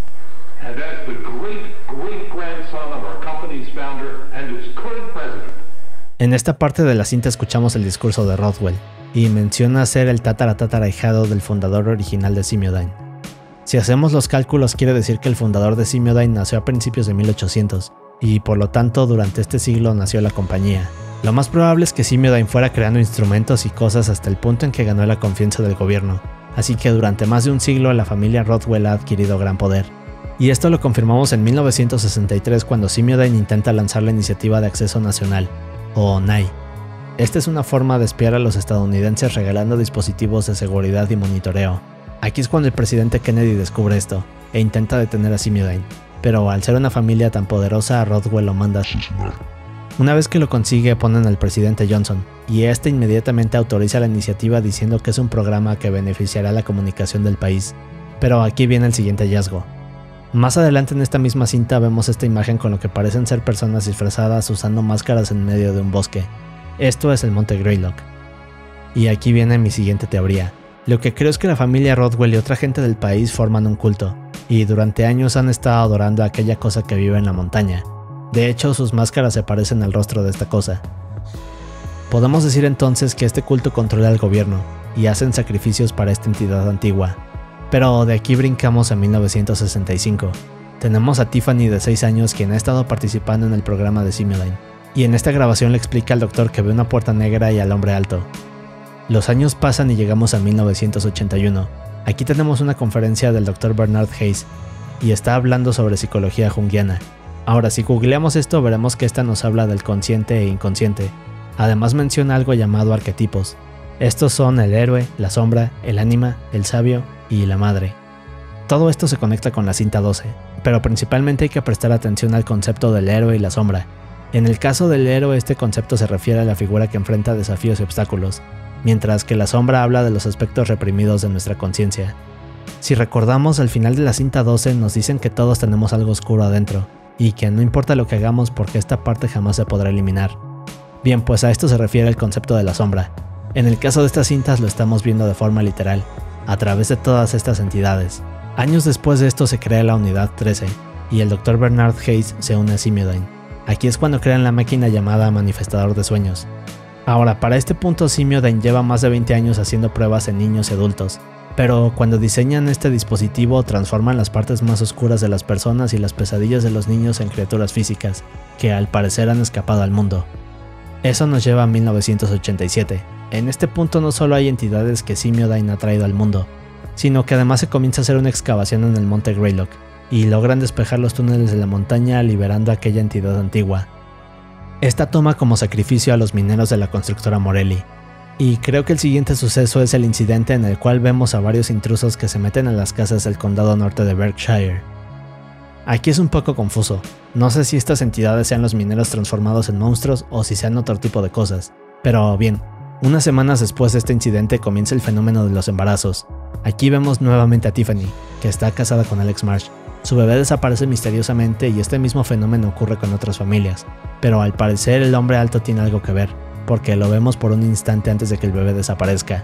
And as the great, great grandson of our company's founder and its current president. En esta parte de la cinta escuchamos el discurso de Rothwell, y menciona ser el tataratatara-ahijado del fundador original de Simiodyne. Si hacemos los cálculos, quiere decir que el fundador de Simiodyne nació a principios de mil ochocientos, y por lo tanto durante este siglo nació la compañía. Lo más probable es que Simiodyne fuera creando instrumentos y cosas hasta el punto en que ganó la confianza del gobierno, así que durante más de un siglo la familia Rothwell ha adquirido gran poder. Y esto lo confirmamos en mil novecientos sesenta y tres cuando Simiodyne intenta lanzar la Iniciativa de Acceso Nacional, o N A I. Esta es una forma de espiar a los estadounidenses regalando dispositivos de seguridad y monitoreo. Aquí es cuando el presidente Kennedy descubre esto, e intenta detener a Simiodyne, pero al ser una familia tan poderosa, Rothwell lo manda a asesinar. Una vez que lo consigue, ponen al presidente Johnson, y este inmediatamente autoriza la iniciativa diciendo que es un programa que beneficiará la comunicación del país. Pero aquí viene el siguiente hallazgo. Más adelante en esta misma cinta vemos esta imagen con lo que parecen ser personas disfrazadas usando máscaras en medio de un bosque. Esto es el monte Greylock. Y aquí viene mi siguiente teoría. Lo que creo es que la familia Rothwell y otra gente del país forman un culto, y durante años han estado adorando a aquella cosa que vive en la montaña. De hecho, sus máscaras se parecen al rostro de esta cosa. Podemos decir entonces que este culto controla al gobierno, y hacen sacrificios para esta entidad antigua. Pero de aquí brincamos a mil novecientos sesenta y cinco. Tenemos a Tiffany de seis años quien ha estado participando en el programa de Simiodyne, y en esta grabación le explica al doctor que ve una puerta negra y al hombre alto. Los años pasan y llegamos a mil novecientos ochenta y uno. Aquí tenemos una conferencia del doctor Bernard Hayes, y está hablando sobre psicología junguiana. Ahora, si googleamos esto, veremos que esta nos habla del consciente e inconsciente. Además menciona algo llamado arquetipos. Estos son el héroe, la sombra, el ánima, el sabio y la madre. Todo esto se conecta con la cinta doce, pero principalmente hay que prestar atención al concepto del héroe y la sombra. En el caso del héroe, este concepto se refiere a la figura que enfrenta desafíos y obstáculos, mientras que la sombra habla de los aspectos reprimidos de nuestra conciencia. Si recordamos, al final de la cinta doce nos dicen que todos tenemos algo oscuro adentro, y que no importa lo que hagamos porque esta parte jamás se podrá eliminar. Bien, pues a esto se refiere el concepto de la sombra. En el caso de estas cintas lo estamos viendo de forma literal, a través de todas estas entidades. Años después de esto se crea la Unidad trece, y el doctor Bernard Hayes se une a Simiodyne. Aquí es cuando crean la máquina llamada Manifestador de Sueños. Ahora, para este punto Simiodyne lleva más de veinte años haciendo pruebas en niños y adultos, pero cuando diseñan este dispositivo transforman las partes más oscuras de las personas y las pesadillas de los niños en criaturas físicas, que al parecer han escapado al mundo. Eso nos lleva a mil novecientos ochenta y siete. En este punto no solo hay entidades que Simiodyne ha traído al mundo, sino que además se comienza a hacer una excavación en el monte Greylock, y logran despejar los túneles de la montaña liberando a aquella entidad antigua. Esta toma como sacrificio a los mineros de la constructora Morelli, y creo que el siguiente suceso es el incidente en el cual vemos a varios intrusos que se meten en las casas del condado norte de Berkshire. Aquí es un poco confuso, no sé si estas entidades sean los mineros transformados en monstruos o si sean otro tipo de cosas, pero bien, unas semanas después de este incidente comienza el fenómeno de los embarazos. Aquí vemos nuevamente a Tiffany, que está casada con Alex Marsh. Su bebé desaparece misteriosamente y este mismo fenómeno ocurre con otras familias, pero al parecer el hombre alto tiene algo que ver, porque lo vemos por un instante antes de que el bebé desaparezca.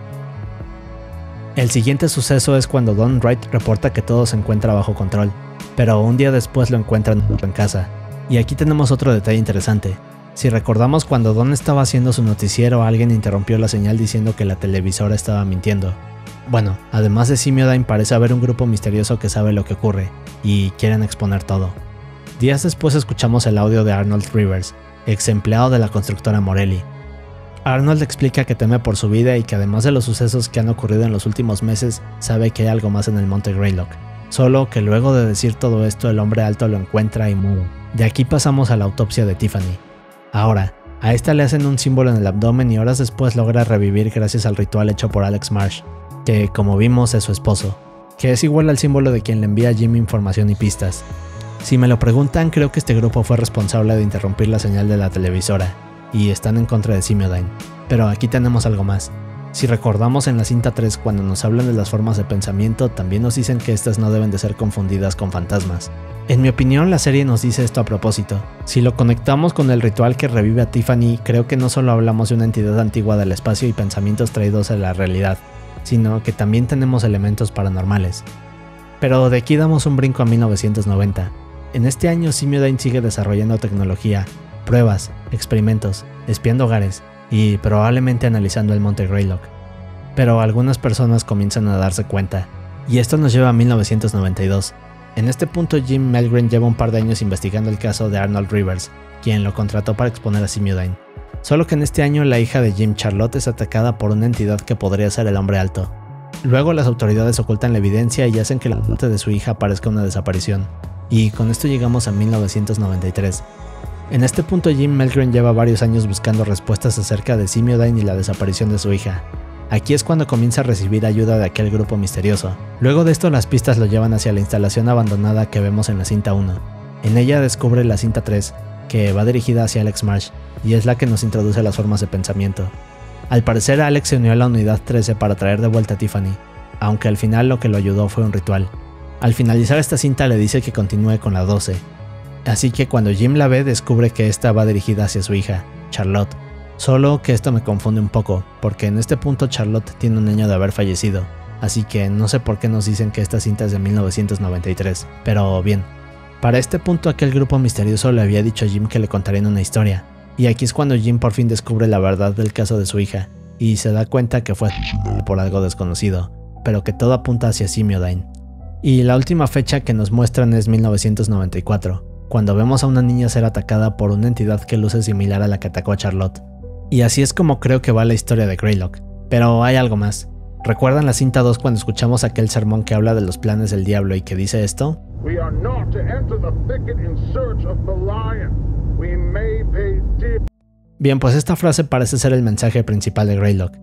El siguiente suceso es cuando Don Wright reporta que todo se encuentra bajo control, pero un día después lo encuentran en casa. Y aquí tenemos otro detalle interesante. Si recordamos, cuando Don estaba haciendo su noticiero, alguien interrumpió la señal diciendo que la televisora estaba mintiendo. Bueno, además de Simiodyne parece haber un grupo misterioso que sabe lo que ocurre, y quieren exponer todo. Días después escuchamos el audio de Arnold Rivers, ex empleado de la constructora Morelli. Arnold explica que teme por su vida y que además de los sucesos que han ocurrido en los últimos meses, sabe que hay algo más en el monte Greylock. Solo que luego de decir todo esto, el hombre alto lo encuentra y muere. De aquí pasamos a la autopsia de Tiffany. Ahora, a esta le hacen un símbolo en el abdomen y horas después logra revivir gracias al ritual hecho por Alex Marsh, que como vimos es su esposo, que es igual al símbolo de quien le envía a Jim información y pistas. Si me lo preguntan, creo que este grupo fue responsable de interrumpir la señal de la televisora, y están en contra de Simiodyne. Pero aquí tenemos algo más. Si recordamos en la cinta tres, cuando nos hablan de las formas de pensamiento, también nos dicen que estas no deben de ser confundidas con fantasmas. En mi opinión, la serie nos dice esto a propósito. Si lo conectamos con el ritual que revive a Tiffany, creo que no solo hablamos de una entidad antigua del espacio y pensamientos traídos a la realidad, sino que también tenemos elementos paranormales. Pero de aquí damos un brinco a mil novecientos noventa. En este año Simiodyne sigue desarrollando tecnología, pruebas, experimentos, espiando hogares y probablemente analizando el monte Greylock. Pero algunas personas comienzan a darse cuenta, y esto nos lleva a mil novecientos noventa y dos. En este punto Jim Melgren lleva un par de años investigando el caso de Arnold Rivers, quien lo contrató para exponer a Simiodyne. Solo que en este año la hija de Jim, Charlotte, es atacada por una entidad que podría ser el hombre alto. Luego las autoridades ocultan la evidencia y hacen que la muerte de su hija parezca una desaparición. Y con esto llegamos a mil novecientos noventa y tres. En este punto Jim Melgren lleva varios años buscando respuestas acerca de Simiodyne y la desaparición de su hija. Aquí es cuando comienza a recibir ayuda de aquel grupo misterioso. Luego de esto las pistas lo llevan hacia la instalación abandonada que vemos en la cinta uno. En ella descubre la cinta tres, que va dirigida hacia Alex Marsh, y es la que nos introduce las formas de pensamiento. Al parecer Alex se unió a la unidad trece para traer de vuelta a Tiffany, aunque al final lo que lo ayudó fue un ritual. Al finalizar esta cinta le dice que continúe con la doce, así que cuando Jim la ve descubre que esta va dirigida hacia su hija, Charlotte. Solo que esto me confunde un poco, porque en este punto Charlotte tiene un año de haber fallecido, así que no sé por qué nos dicen que esta cinta es de mil novecientos noventa y tres, pero bien. Para este punto aquel grupo misterioso le había dicho a Jim que le contarían una historia, y aquí es cuando Jim por fin descubre la verdad del caso de su hija, y se da cuenta que fue por algo desconocido, pero que todo apunta hacia Simiodyne. Y la última fecha que nos muestran es mil novecientos noventa y cuatro, cuando vemos a una niña ser atacada por una entidad que luce similar a la que atacó a Charlotte. Y así es como creo que va la historia de Greylock. Pero hay algo más. ¿Recuerdan la cinta dos cuando escuchamos aquel sermón que habla de los planes del diablo y que dice esto? We are not to enter the thicket in search of the lion. We may pay dear. Bien, pues esta frase parece ser el mensaje principal de Greylock.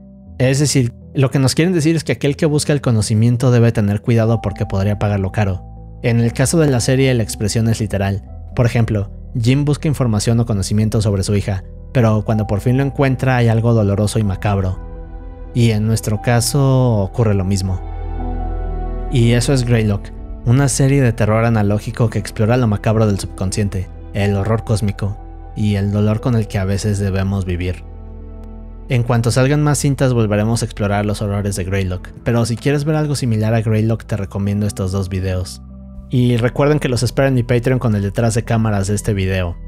Es decir, lo que nos quieren decir es que aquel que busca el conocimiento debe tener cuidado porque podría pagarlo caro. En el caso de la serie, la expresión es literal. Por ejemplo, Jim busca información o conocimiento sobre su hija, pero cuando por fin lo encuentra hay algo doloroso y macabro. Y en nuestro caso ocurre lo mismo. Y eso es Greylock, una serie de terror analógico que explora lo macabro del subconsciente, el horror cósmico y el dolor con el que a veces debemos vivir. En cuanto salgan más cintas volveremos a explorar los horrores de Greylock, pero si quieres ver algo similar a Greylock te recomiendo estos dos videos. Y recuerden que los espero en mi Patreon con el detrás de cámaras de este video.